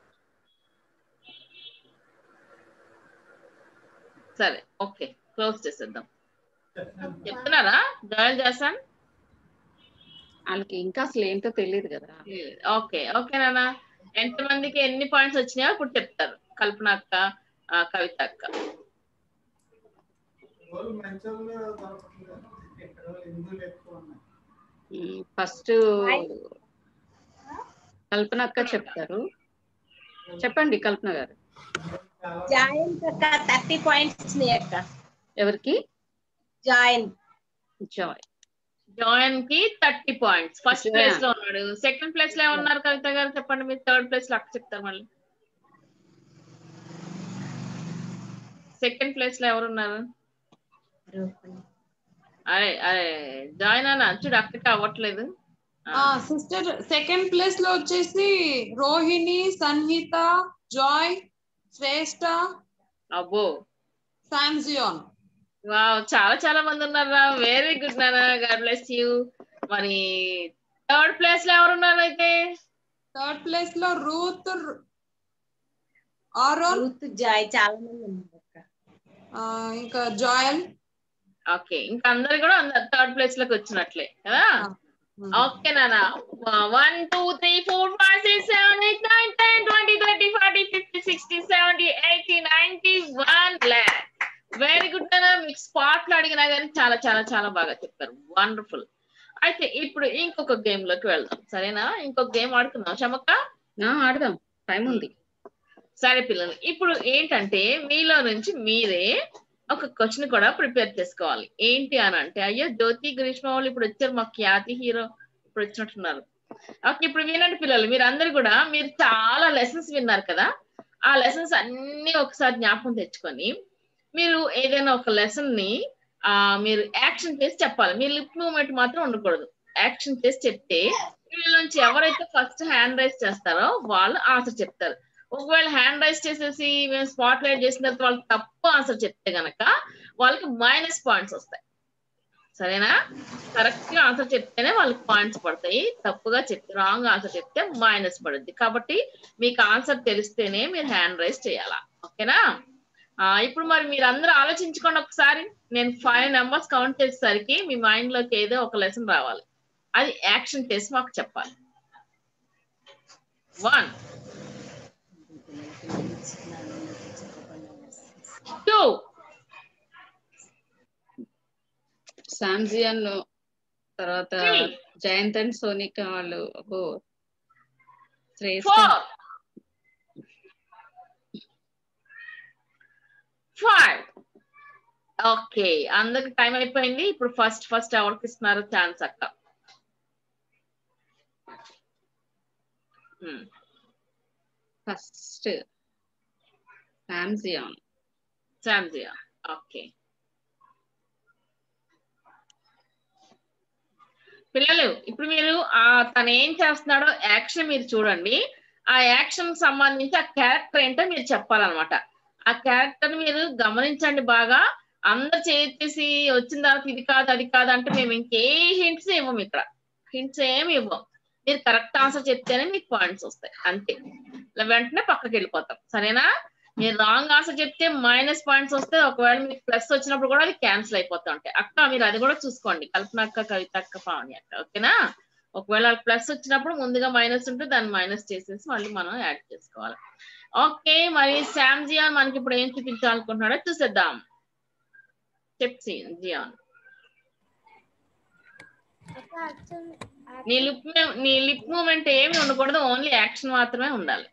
సరే ఓకే క్లోజ్ చేసేద్దాం. చెప్తున్నారా జాయిన్ చేస్తాను? వాళ్ళకి ఇంకా అసలు ఏంటో తెలియదు కదా. ఓకే ఓకేనా? ఎంతమందికి ఎన్ని పాయింట్స్ వచ్చినాయో ఇప్పుడు చెప్తారు. కల్పన అక్క, కవిత అక్క. ఫస్ట్ కల్పన అక్క చెప్తారు. చెప్పండి కల్పన గారు. జాయిన్ అక్క 30 పాయింట్స్ వచ్చినాయి అక్క. ఎవరికి? జాయిన్ జాయిన్ కి 30 పాయింట్స్. First Joy. ప్లేస్ లో ఉన్నాడు. సెకండ్ ప్లేస్ లో ఉన్నారు కవిత గారు చెప్పండి. మీరు థర్డ్ ప్లేస్ లో అక్క చెప్తారు మళ్ళీ. సెకండ్ ప్లేస్ లో ఎవరున్నారు? అరే అరే జాయిన్ అన్న చూడు అక్కకి అవ్వట్లేదు. సిస్టర్ సెకండ్ ప్లేస్ లో వచ్చేసి రోహిణి, సన్హిత, జాయ్, శ్రేష్ఠ, అబ్బో శాంజియాన్. వావ్ చాలా చాలా మంది ఉన్నారా. వెరీ గుడ్ నానా, గాడ్ బ్లెస్ యూ. మరి థర్డ్ ప్లేస్ లో ఎవరున్నారు అయితే? థర్డ్ ప్లేస్ లో రూత్, ఆరోన్, జాయ్ చాలా మంది ఉన్నారు అక్క. ఇంకా జాయల్. ఓకే ఇంకా అందరు కూడా థర్డ్ ప్లేస్ లోకి వచ్చినట్లే కదా. ఓకే నానా. 1 2 3 4 5 6 7 8 9 10 20 30 40 50 60 70 80 90 1 lakh. వెరీ గుడ్ నానా. మీకు స్పాట్ లో అడిగినా కానీ చాలా చాలా చాలా బాగా చెప్పారు. వండర్ఫుల్. అయితే ఇప్పుడు ఇంకొక గేమ్ లోకి వెళ్దాం సరేనా? ఇంకొక గేమ్ ఆడుకుందాం చమక్క. ఆడదాం, టైం ఉంది. సరే పిల్లలు, ఇప్పుడు ఏంటంటే మీలో నుంచి మీరే ఒక క్వశ్చన్ కూడా ప్రిపేర్ చేసుకోవాలి. ఏంటి అని అంటే, అయ్యో జ్యోతి గ్రీష్మ వాళ్ళు ఇప్పుడు వచ్చారు, మా ఖ్యాతి హీరో ఇప్పుడు వచ్చినట్టున్నారు. ఓకే ఇప్పుడు వినండి పిల్లలు, మీరు అందరు కూడా మీరు చాలా లెసన్స్ విన్నారు కదా. ఆ లెసన్స్ అన్ని ఒకసారి జ్ఞాపకం తెచ్చుకొని మీరు ఏదైనా ఒక లెసన్ ని మీరు యాక్షన్ చేసి చెప్పాలి. మీ లిప్ మూవ్మెంట్ మాత్రం ఉండకూడదు. యాక్షన్ చేసి చెప్తే వీళ్ళ నుంచి ఎవరైతే ఫస్ట్ హ్యాండ్ రైజ్ చేస్తారో వాళ్ళు ఆన్సర్ చెప్తారు. ఒకవేళ హ్యాండ్ రైజ్ చేసేసి మేము స్పాట్ లైట్ చేసిన తర్వాత వాళ్ళకి తప్పు ఆన్సర్ చెప్తే గనక వాళ్ళకి మైనస్ పాయింట్స్ వస్తాయి. సరేనా? కరెక్ట్ గా ఆన్సర్ చెప్తేనే వాళ్ళకి పాయింట్స్ పడతాయి. తప్పుగా చెప్తే రాంగ్ ఆన్సర్ చెప్తే మైనస్ పడుద్ది. కాబట్టి మీకు ఆన్సర్ తెలిస్తేనే మీరు హ్యాండ్ రైజ్ చేయాలా. ఓకేనా? ఇప్పుడు మరి మీరు అందరూ ఆలోచించుకోండి ఒకసారి. నేను 5 నెంబర్స్ కౌంట్ చేసేసరికి మీ మైండ్ లోకి ఏదో ఒక లెసన్ రావాలి. అది యాక్షన్ చేసి మాకు చెప్పాలి. 1 2 శాంజియన్ తర్వాత జయంత్ అండ్ సోనిక వాళ్ళు 4 5. ఓకే అందరికి టైం అయిపోయింది. ఇప్పుడు ఫస్ట్ ఎవరికి ఇస్తున్నారు ఛాన్స్ అక్క? ఫస్ట్ శాంజియాన్. ఓకే పిల్లలు, ఇప్పుడు మీరు తను ఏం చేస్తున్నాడో యాక్షన్ మీరు చూడండి. ఆ యాక్షన్ సంబంధించి ఆ క్యారెక్టర్ ఏంటో మీరు చెప్పాలన్నమాట. ఆ క్యారెక్టర్ మీరు గమనించండి బాగా. అందరు చేసి వచ్చిన తర్వాత ఇది కాదు అది కాదు అంటే మేము ఇంకే హింట్స్ ఇవ్వం. ఇక్కడ హింట్స్ ఏమి ఇవ్వం. మీరు కరెక్ట్ ఆన్సర్ చెప్తేనే మీకు పాయింట్స్ వస్తాయి. అంతే, వెంటనే పక్కకి వెళ్ళిపోతాం. సరేనా? మీరు రాంగ్ ఆన్సర్ చెప్తే మైనస్ పాయింట్స్ వస్తే, ఒకవేళ మీకు ప్లస్ వచ్చినప్పుడు కూడా అది క్యాన్సిల్ అయిపోతా ఉంటాయి. అక్క మీరు అది కూడా చూసుకోండి. కల్పన అక్క, కవిత అక్క, పావని అక్క. ఓకేనా? ఒకవేళ ప్లస్ వచ్చినప్పుడు ముందుగా మైనస్ ఉంటే దాన్ని మైనస్ చేసేసి మళ్ళీ మనం యాడ్ చేసుకోవాలి. ఓకే మరి శాంజియాన్ మనకి ఇప్పుడు ఏం చూపించాలనుకుంటున్నాడో చూసేద్దాం. చెప్సి జియాన్, నీ లిప్ మూమెంట్ ఏమి ఉండకూడదు. ఓన్లీ యాక్షన్ మాత్రమే ఉండాలి.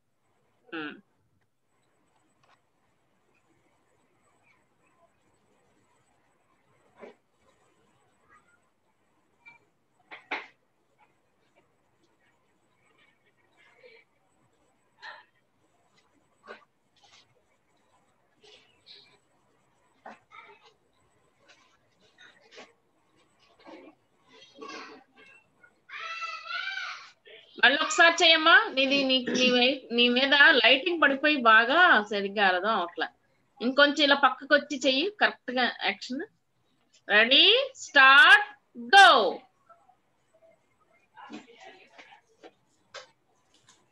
మళ్ళీ ఒకసారి చెయ్యమ్మా. నీ మీద లైటింగ్ పడిపోయి బాగా సరిగ్గా అర్థం అట్లా. ఇంకొంచెం ఇలా పక్కకు వచ్చి చెయ్యి. కరెక్ట్ గా యాక్షన్. Ready start go.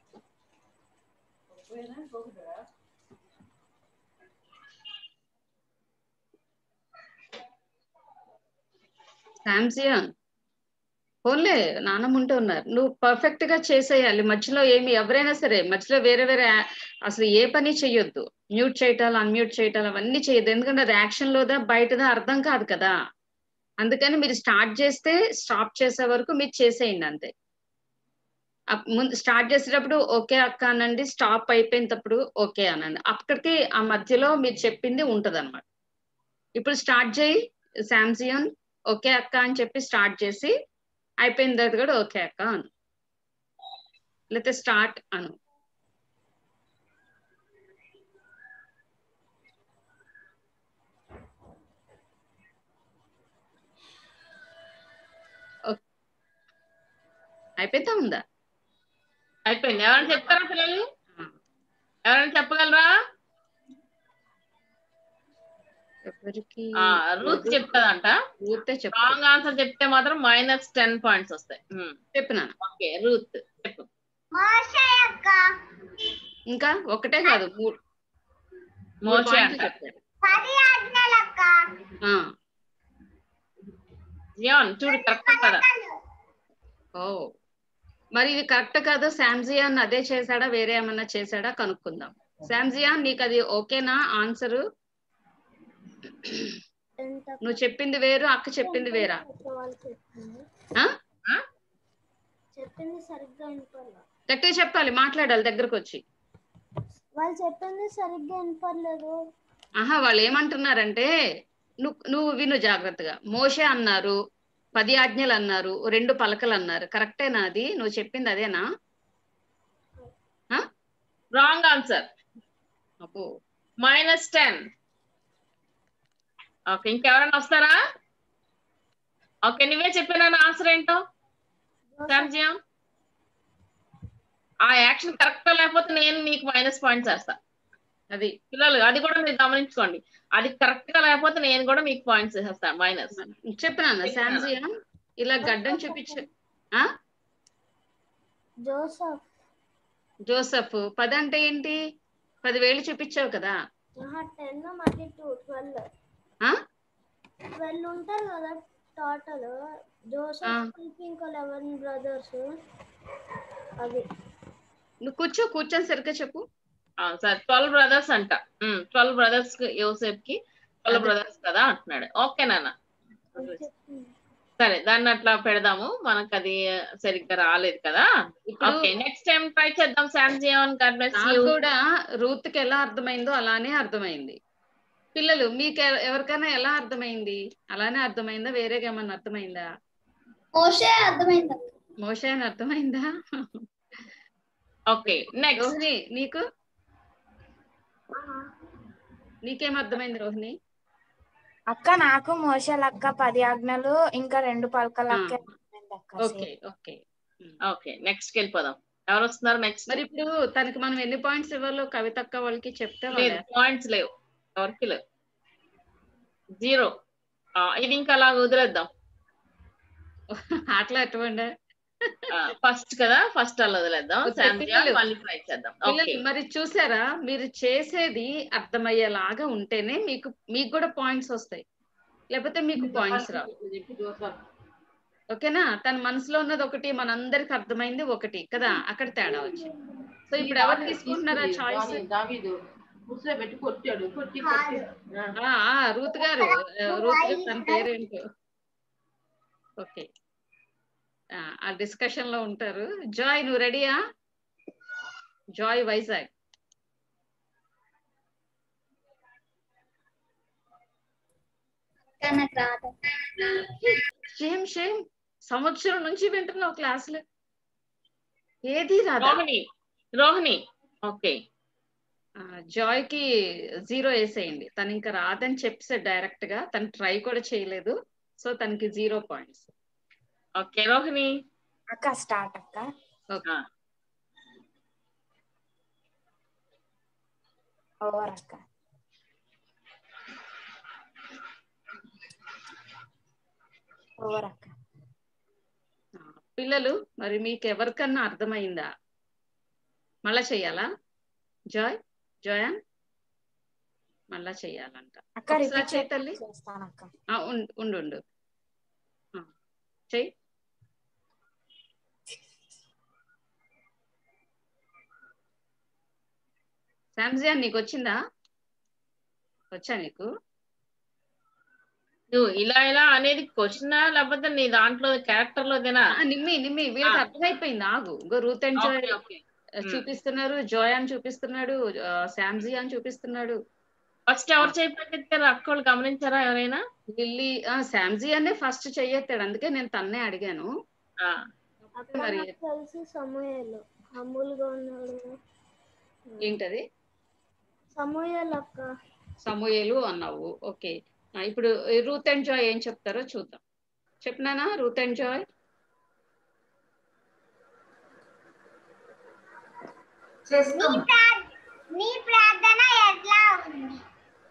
శాంసియన్ ఓన్లే నాన్నమ్మ ఉంటే ఉన్నారు. నువ్వు పర్ఫెక్ట్ గా చేసేయాలి. మధ్యలో ఏమి ఎవరైనా సరే మధ్యలో వేరే వేరే అసలు ఏ పని చెయ్యొద్దు. మ్యూట్ చేయటాలు అన్మ్యూట్ చేయటాలు అవన్నీ చేయొద్దు. ఎందుకంటే అది యాక్షన్ లోదా బయటదా అర్థం కాదు కదా. అందుకని మీరు స్టార్ట్ చేస్తే స్టాప్ చేసే వరకు మీరు చేసేయండి అంతే. ముందు స్టార్ట్ చేసేటప్పుడు ఓకే అక్క అనండి, స్టాప్ అయిపోయినప్పుడు ఓకే అనండి. అక్కడికి ఆ మధ్యలో మీరు చెప్పింది ఉంటది అనమాట. ఇప్పుడు స్టార్ట్ చేయి శాంసియన్, ఓకే అక్క అని చెప్పి స్టార్ట్ చేసి అయిపోయిన తర్వాత కూడా ఓకే అక్క అను, లేకపోతే స్టార్ట్ అను. అయిపోతా ఉందా? అయిపోయింది. ఎవరైనా చెప్తారా పిల్లలు? ఎవరైనా చెప్పగలరా? రూత్ చెప్తాదంట. రాంగ్ ఆన్సర్ చెప్తే మాత్రం -10 పాయింట్స్ వస్తాయి. చెప్పినా. ఓకే రూత్ చెప్పు. ఇంకా ఒకటే కాదు, మోషే అంట. జియాన్ చూడు కరెక్ట్ కదా? ఓ మరి ఇది కరెక్ట్ కాదు. శాంజియాన్ అదే చేశాడా వేరే ఏమన్నా చేశాడా కనుక్కుందాం. శాంజియాన్ నీకు అది ఓకేనా ఆన్సరు? నువ్వు చెప్పింది వేరు, అక్క చెప్పింది వేరా? చెప్పింది సరిగ్గా వినపడలేదు. గట్టిగా చెప్పాలి, మాట్లాడాలి దగ్గరకు వచ్చి. వాళ్ళు చెప్పింది సరిగ్గా వినపడలేదు. ఆహా వాళ్ళు ఏమంటున్నారంటే నువ్వు విను జాగ్రత్తగా. మోషే అన్నారు, 10 ఆజ్ఞలు అన్నారు, 2 పలకలు అన్నారు. కరెక్టేనా అది? నువ్వు చెప్పింది అదేనా? Wrong answer. అబ్బో -10. ఓకే ఇంకెవరైనా వస్తారా? ఓకే నువ్వే చెప్పినా ఆన్సర్ ఏంటో శాంజియా. ఆ యాక్షన్ కరెక్ట్ లేకపోతే నేను నీకు -పాయింట్స్ వేస్తా. అది పిల్లలు అది కూడా మీరు గమనించుకోండి. అది కరెక్ట్ గా లేకపోతే నేను కూడా మీకు పాయింట్స్ వేసేస్తాను మైనస్. చెప్పినా శాంజియా ఇలా గడ్డం చూపించు. జోసఫ్ 10 అంటే ఏంటి? 10 వేలు చూపించావు కదా. 10 మళ్ళీ 12 ఉంటారు కదా టోటల్. జోసఫ్ ఇంకా 11 బ్రదర్స్. అది నువ్వు కూర్చొని సరిగ్గా చెప్పు. సార్ 12 బ్రదర్స్ అంట. 12 బ్రదర్స్ యోసేఫ్ కి 12 బ్రదర్స్ కదా అంటున్నాడు. ఓకే నాన్న సరే దాన్ని అట్లా పెడదాము. మనకు అది సరిగ్గా రాలేదు కదా. ఓకే నెక్స్ట్ టైం ట్రై చేద్దాం. శాంజియాన్ కూడా రూత్ కి ఎలా అర్థమైందో అలానే అర్థమైంది. పిల్లలు మీకు ఎవరికైనా ఎలా అర్థమైంది? అలానే అర్థమైందా? వేరేగా ఏమన్నా అర్థమైందా? మోషే అని అర్థమైందా? ఓకే నెక్స్ట్ రోహిణి నీకేం అర్థమైంది రోహిణి? అక్క నాకు మోషే లక్క 10 ఆజ్ఞలు ఇంకా 2 పలకల లక్క. ఓకే ఓకే ఓకే నెక్స్ట్ కి వెళ్ళిపోదాం. ఎవరు వస్తున్నారు నెక్స్ట్? మరి ఇప్పుడు తనకి మనం ఎన్ని పాయింట్స్ ఇవ్వాలో కవితక్క వాళ్ళకి చెప్తే పాయింట్స్ లేవు, ఎవరికి లేవు, 0. ఇది ఇంకా అలా వదిలేద్దాం. అట్లా ఎటువంటి ఫస్ట్ కదా, ఫస్ట్ అలా వదిలేద్దాం. మళ్ళీ ట్రై చేద్దాం. మరి చూసారా, మీరు చేసేది అర్థమయ్యేలాగా ఉంటేనే మీకు కూడా పాయింట్స్ వస్తాయి, లేకపోతే మీకు పాయింట్స్ రావు. ఓకేనా? తన మనసులో ఉన్నది ఒకటి, మనందరికి అర్థమైంది ఒకటి కదా, అక్కడ తేడా వచ్చింది. సో ఇప్పుడు ఎవరు తీసుకుంటున్నారా చాయిస్? రూత్ గారు తన పేరేంటో. ఓకే ఆ డిస్కషన్ లో ఉంటారు. జాయ్ నువ్వు రెడీయా? జాయ్ వైజాగ్. షేమ్ సంవత్సరం నుంచి వింటున్నావు క్లాసులు, ఏది రాదా? రోహిణి ఓకే జాయ్ కి 0 వేసేయండి. తను ఇంకా రాదని చెప్పేసి డైరెక్ట్ గా తను ట్రై కూడా చేయలేదు, సో తనకి 0 పాయింట్స్. ఓకే రోహిణి అక్క స్టార్ట్ అక్క. ఓవర్ అక్క. ఓవర్ అక్క. పిల్లలు మరి మీకు ఎవరికన్నా అర్థమైందా? మళ్ళా చెయ్యాలా? జాయ్ జోయాన్ మళ్ళా చెయ్యాలంట. అక్క ఒకసారి రిపీట్ చెయ్యి తల్లి. చేస్తాను అక్క. ఉండు చెయ్యి. శాంజియాన్ నీకు వచ్చిందా? వచ్చా నీకు? నువ్వు ఇలా ఇలా అనేది క్వశ్చనా లేకపోతే నీ దాంట్లో క్యారెక్టర్ లోదేనా? నిమ్మి వీళ్ళకి అర్థమైపోయింది. ఆగు. రూత్ అండ్ జాయ్ చూపిస్తున్నారు, జోయాన్ చూపిస్తున్నాడు, శాంజియాన్ చూపిస్తున్నాడు. ఫస్ట్ ఎవరు చేయబట్టారు అక్క వాళ్ళు గమనించారా ఎవరైనా? లిల్లీ శాంజియాన్నే ఫస్ట్ చెయ్యెత్తాడు, అందుకే నేను తన్నే అడిగాను. మరి తెలిసి సమూయేలు మామూలుగా ఉన్నాడు. ఏంటది? సమూయేలు అక్క. సమూయేలు అన్నావు. ఓకే, ఇప్పుడు రూత్ అండ్ జాయ్ ఏం చెప్తారో చూద్దాం. చెప్పినానా? రూత్ అండ్ జాయ్ నీ ప్రార్థన ఎట్లా ఉంది?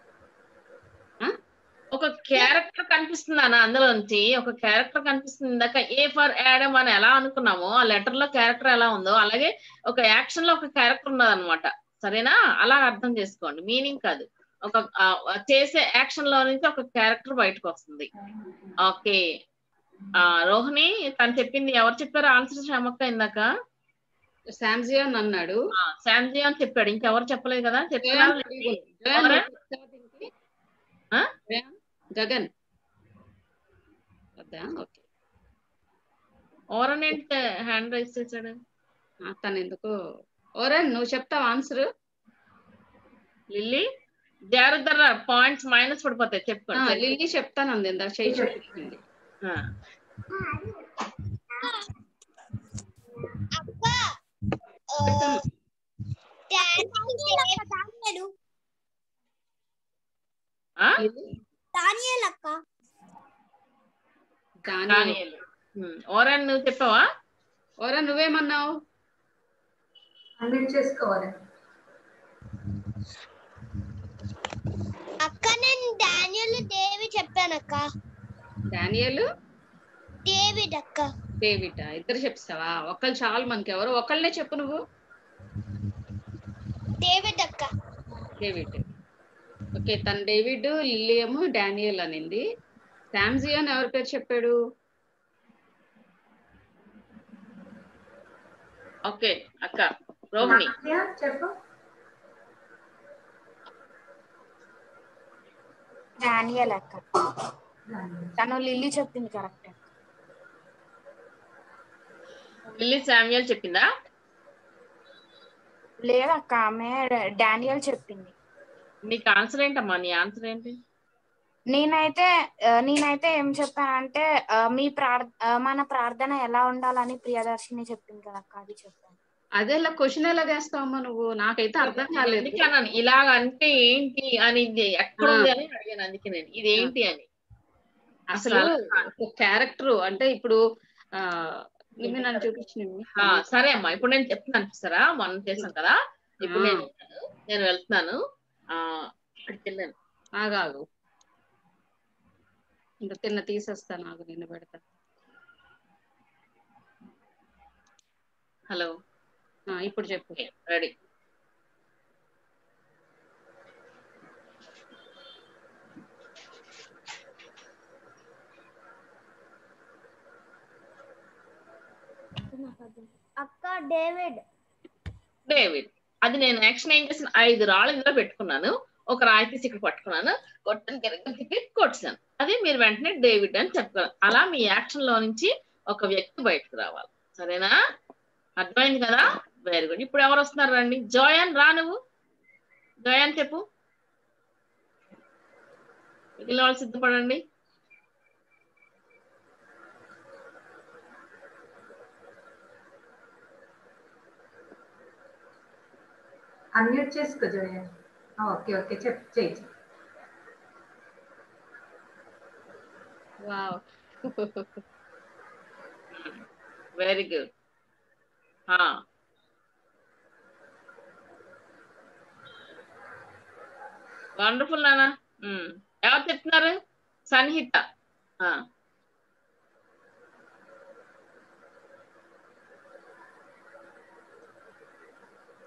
ఒక క్యారెక్టర్ కనిపిస్తుందా అందులోంచి? ఒక క్యారెక్టర్ కనిపిస్తుంది. ఇందాక ఏ ఫర్ యాడమ్ అని ఎలా అనుకున్నామో ఆ లెటర్ లో క్యారెక్టర్ ఎలా ఉందో అలాగే ఒక యాక్షన్ లో ఒక క్యారెక్టర్ ఉన్నదన్నమాట. సరేనా? అలా అర్థం చేసుకోండి, మీనింగ్ కాదు. ఒక చేసే యాక్షన్ లో నుంచి ఒక క్యారెక్టర్ బయటకు వస్తుంది. ఓకే, రోహిణి తను చెప్పింది ఎవరు చెప్పారు ఆన్సర్? శ్యామక్క ఇందాక శాంజియాన్ అన్నాడు. శాంజియాన్ చెప్పాడు, ఇంకెవరు చెప్పలేదు కదా? చెప్తున్నారు గగన్. ఓకే, ఓరన్ ఏంటి హ్యాండ్ రైజ్ చేశాడు? తను ఎందుకు? ఓరన్ నువ్వు చెప్తావు ఆన్సర్. లిల్లీ జాగ్రత్త, పాయింట్స్ మైనస్ పడిపోతాయి. చెప్పుకోండి. లిల్లీ చెప్తాను అంది ఇందాక చేయి చూపించింది. ఓరన్ నువ్వు చెప్పావా? ఓరన్ నువ్వేమన్నావు? చేసుకోవాలి అక్క. నేను డానియల్ డేవిడ్ చెప్పానక్క. డానియల్ డేవిడ్ అక్క. డేవిడ్ ఇద్దరు చెప్తావా? ఒకళ్ళు చాలు మనకి. ఎవరు ఒకళ్ళనే చెప్పు నువ్వు. డేవిడ్ అక్క. డేవిడ్. ఓకే, తను డేవిడ్, లిల్లీ ఏమో డానియల్ అనింది. శాంజియాన్ ఎవరి పేరు చెప్పాడు? ఓకే అక్క, రోహిణి చెప్పు. డానియల్ అక్క. తను లిల్లీ చెప్పింది కరెక్ట్. లిల్లీ శామ్యుయల్ చెప్పిందా? లేదక్క, ఆమె డానియల్ చెప్పింది. నీకు ఆన్సర్ ఏంటమ్మా? నీ ఆన్సర్ ఏంటి? నేనైతే ఏం చెప్పానంటే మన ప్రార్థన ఎలా ఉండాలని ప్రియదర్శిని చెప్పింది కదక్క, అది చెప్పాను. అదేలా క్వశ్చన్ ఎలా వేస్తావమ్మా నువ్వు? నాకైతే అర్థం కాలేదు. ఇలాగ అంటే ఏంటి అని ఎక్కడ ఉంది అని అడిగాను, అందుకే నేను ఇదేంటి అని. అసలు ఒక క్యారెక్టర్ అంటే ఇప్పుడు నన్ను చూపించింది. సరే అమ్మా, ఇప్పుడు నేను చెప్తున్నాను అనిపిస్తారా? మనం చేసాం కదా, ఇప్పుడు నేను వెళ్తున్నాను. అక్కడికి వెళ్ళాను. ఆగాగు, ఇంకా తిన్న తీసేస్తాను. ఆగు, నిన్ను పెడతా. హలో, ఇప్పుడు చెప్పు. రెడీ. అక్క డేవిడ్. డేవిడ్ అది నేను యాక్షన్ ఏం చేసిన, 5 రాళ్ళు ఇందులో పెట్టుకున్నాను, ఒక రాయి తీసి ఇక్కడ పట్టుకున్నాను, కొట్టడానికి కొట్టాను. అది మీరు వెంటనే డేవిడ్ అని చెప్పగలరు. అలా మీ యాక్షన్ లో నుంచి ఒక వ్యక్తి బయటకు రావాలి. సరేనా? అర్థమైంది కదా? Very good. ఇప్పుడు ఎవరు వస్తున్నారు? రండి. జోయాన్ రా, నువ్వు జోయాన్ చెప్పు. మిగిలిన వాళ్ళు సిద్ధపడండి. అన్మ్యూట్ చేసుకో జోయాన్. ఓకే ఓకే, చెప్పు. చేయి. Wow, very good. వండర్ఫుల్ నానా. ఎవరు చెప్తున్నారు? సన్హిత.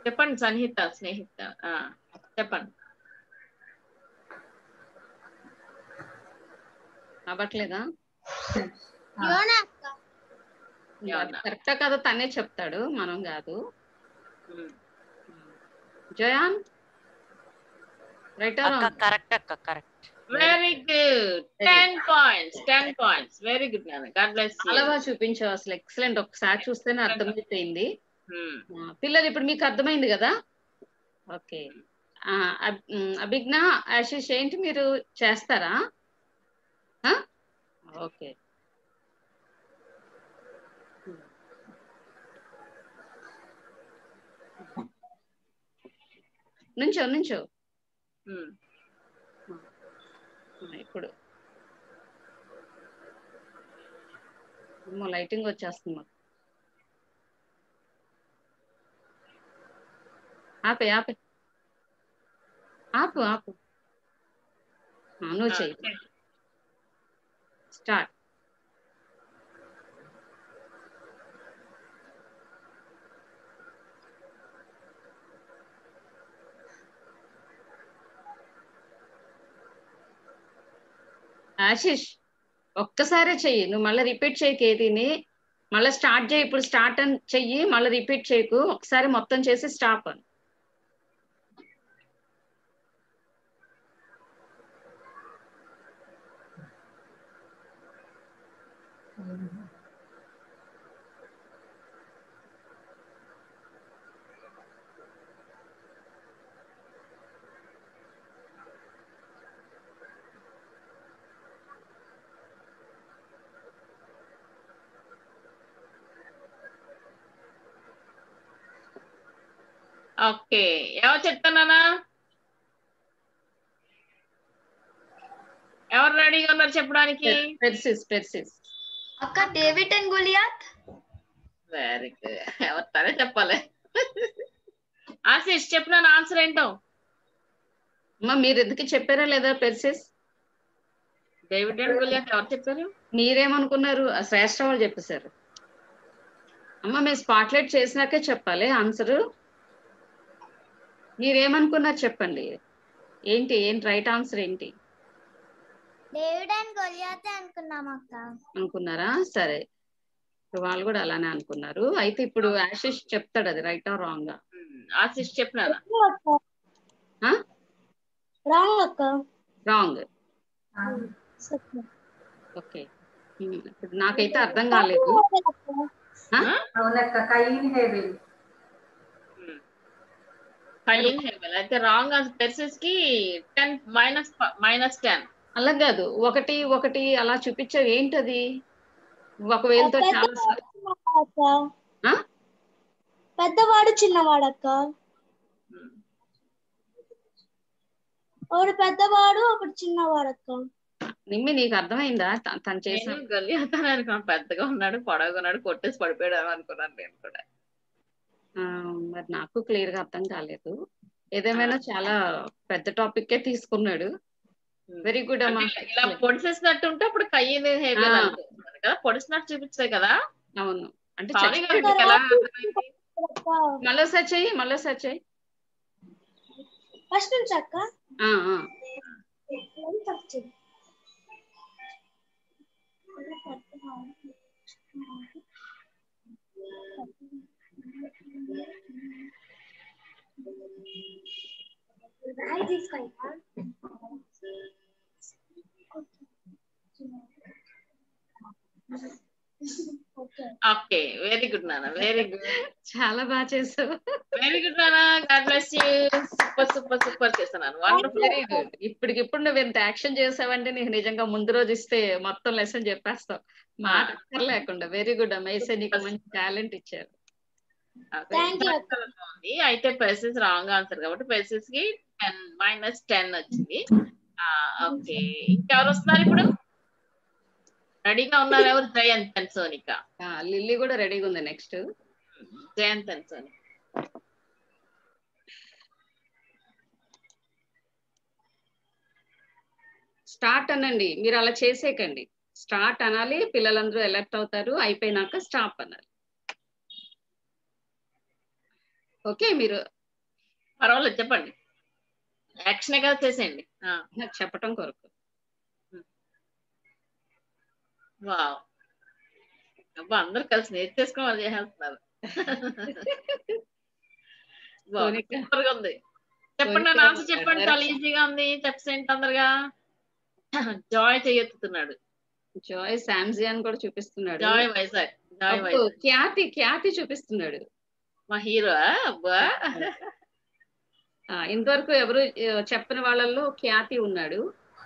చెప్పండి సన్హిత స్నేహిత చెప్పండి. అవ్వట్లేదా? యోనా. కరెక్టా కదా తనే చెప్తాడు, మనం కాదు. జయాన్ రైట్ అక్క కరెక్ట్ అక్క correct. Very good. 10 points 10 points. Very good నాన్న. God bless you. చాలా బాగా చూపించావు అసలు, ఎక్సలెంట్. ఒకసారి చూస్తేనే అర్థమైపోయింది. పిల్లలు ఇప్పుడు మీకు అర్థమైంది కదా? ఓకే. అభిజ్ఞ, ఆశీష్ ఏంటి మీరు చేస్తారా? ఓకే. నుంచో ఇప్పుడు లైటింగ్ వచ్చేస్తుంది మాకు. ఆపు నువ్వు చెయ్యి. స్టార్ట్. ఆశీష్ ఒక్కసారే చెయ్యి, నువ్వు మళ్ళీ రిపీట్ చేయకు ఏదిని. మళ్ళీ స్టార్ట్ చేయి. ఇప్పుడు స్టార్ట్ అని చెయ్యి, మళ్ళీ రిపీట్ చేయకు. ఒకసారి మొత్తం చేసి స్టాప్ అని. ఓకే, ఎవరు చెప్తున్నానా? ఎవరు రెడీగా ఉన్నారు చెప్పడానికి? పెర్సిస్ అక్క, David and Goliath. Very good. ఎవరు తనే చెప్పాలి. ఆశీష్ చెప్పిన ఆన్సర్ ఏంటో? అమ్మా మీరు ఎందుకు చెప్పారా లేదా? పెర్సిస్, డేవిడ్ అండ్ గోలియాత్ ఎవరు చెప్పారు? మీరేమనుకున్నారు? శ్రేష్ఠ వాళ్ళు చెప్పేశారు. అమ్మ మేము స్పాట్లైట్ చేసినాకే చెప్పాలి ఆన్సర్. మీరేమనుకున్నారు చెప్పండి. ఏంటి రైట్ ఆన్సర్ ఏంటి? డేవిడ్ అండ్ గోలియాత్ అనుకున్నాం అక్క. అనుకున్నారా? సరే, ఇప్పుడు వాళ్ళు కూడా అలానే అనుకున్నారు. అయితే ఇప్పుడు ఆశీష్ చెప్తాడు అది రైటా రాంగా. ఆశీష్ చెప్పినారా? రాంగ్. ఓకే, ఇప్పుడు నాకైతే అర్థం కాలేదు. అయితే రాంగ్ ఆన్సర్. పెర్సిస్ కి 10 -10. అలా కాదు, ఒకటి అలా చూపించావు. ఏంటది? ఒక వేలతో చాలా. పెద్దవాడు చిన్నవాడక్క. ఒకడు పెద్దవాడు ఒకటి చిన్నవాడక్క. నిమ్మి నీకు అర్థమైందా తను చేసిన? అనుకున్నాను పెద్దగా ఉన్నాడు, పొడవుగా ఉన్నాడు, కొట్టేసి పడిపోయాడు అనుకున్నాను నేను కూడా. మరి నాకు క్లియర్ గా అర్థం కాలేదు. ఏదేమైనా చాలా పెద్ద టాపిక్ తీసుకున్నాడు. వెరీ గుడ్ అమ్మా. ఇలా పొడిసేసినట్టు ఉంటే అప్పుడు కయ్యేది హేబెల్ అనుకుంటున్నాను కదా, పొడిసినట్టు చూపించాయి కదా. అవును, అంటే మళ్ళీ సెర్చ్ చెయ్యి. ఫస్ట్ నుంచి అక్క. ఓకే, వెరీ గుడ్ నాన్న, వెరీ గుడ్. చాలా బాగా చేసావు. వెరీ గుడ్ నాన్న, గాడ్ బ్లెస్ యూ. సూపర్ చేస్తున్నాను. Wonderful, very good. ఇప్పటికిప్పుడు నువ్వు ఎంత యాక్షన్ చేసావంటే నీకు నిజంగా ముందు రోజు ఇస్తే మొత్తం లెసన్ చెప్పేస్తావు, మాట లేకుండా. వెరీ గుడ్ అమ్మా, అయితే నీకు మంచి టాలెంట్ ఇచ్చారు. అయితే పెర్సిస్ రాంగ్ ఆన్సర్ కాబట్టి పెర్సిస్ కి -10 వచ్చింది. ఓకే, ఇంకెవరు వస్తున్నారు ఇప్పుడు? రెడీగా ఉన్నారు ఎవరు? జయంత్ అండ్ సోనిక. లిల్లీ కూడా రెడీగా ఉంది. Next Jayanth and Sonika. Start అనండి. మీరు అలా చేసేకండి. స్టార్ట్ అనాలి, పిల్లలందరూ ఎలర్ట్ అవుతారు. అయిపోయినాక స్టాప్ అనాలి. ఓకే, మీరు పర్వాలేదు చెప్పండి, యాక్షన్ కదా చేసేయండి. చెప్పటం కొరకు. వావ్, అబ్బా అందరు కలిసి నేర్చేసుకుని వాళ్ళు చేసేస్తున్నారు. సూపర్ గా ఉంది. చెప్పండి నన్ను ఆన్సర్ చెప్పండి, చాలా ఈజీగా ఉంది. చెప్పేయండి తొందరగా. జాయ్ చెయ్యెత్తుతున్నాడు. జాయ్ శాంజియాన్ కూడా చూపిస్తున్నాడు. జాయ్ వైజాగ్. జాయ్ వైజాగ్. ఖ్యాతి చూపిస్తున్నాడు. మా హీరో. అబ్బా ఇంతవరకు ఎవరు చెప్పిన వాళ్ళల్లో ఖ్యాతి ఉన్నాడు.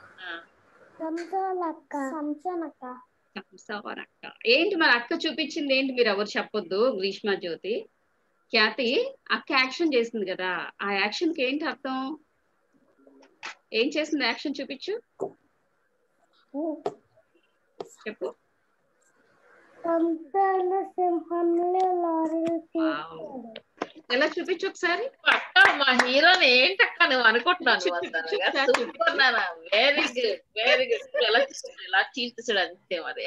ఏంటి మరి అక్క చూపించింది ఏంటి? మీరు ఎవరు చెప్పొద్దు. గ్రీష్మ జ్యోతి, ఖ్యాతి అక్క యాక్షన్ చేసింది కదా, ఆ యాక్షన్ కి ఏంటి అర్థం? ఏం చేసింది యాక్షన్? చూపించు, చెప్పు. ఎలా చూపించు ఒకసారి. అక్క మా హీరోని ఏంటక్క నువ్వు అనుకుంటున్నాను. సూపర్ నాన్న, వెరీ గుడ్ వెరీ గుడ్. ఎలా చీల్చేసాడు అంతే మరి.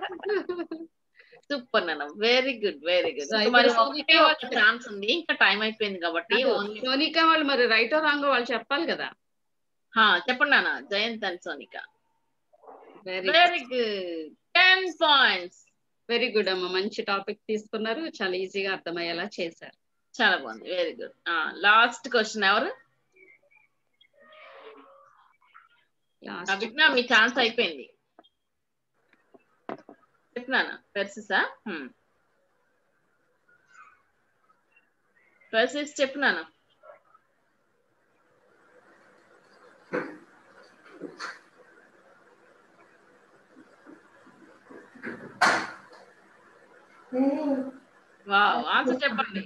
సూపర్ నాన్న, వెరీ గుడ్ వెరీ గుడ్. మరి ఒకటే ఒక ఛాన్స్ ఉంది, ఇంకా టైం అయిపోయింది కాబట్టి. సోనిక వాళ్ళు మరి రైటో రాంగో వాళ్ళు చెప్పాలి కదా. చెప్పండి నాన్న. Jayanth and Sonika. Very good, 10 points. Very good అమ్మ, మంచి టాపిక్ తీసుకున్నారు, చాలా ఈజీగా అర్థమయ్యేలా చేశారు. చాలా బాగుంది, వెరీ గుడ్. లాస్ట్ క్వశ్చన్ ఎవరు? అభిజ్ఞా, మీ ఛాన్స్ అయిపోయింది. చెప్పినానా పెర్సిసా? పెర్సిస్ చెప్పినానా? వావ్, ఆన్సర్ చెప్పండి.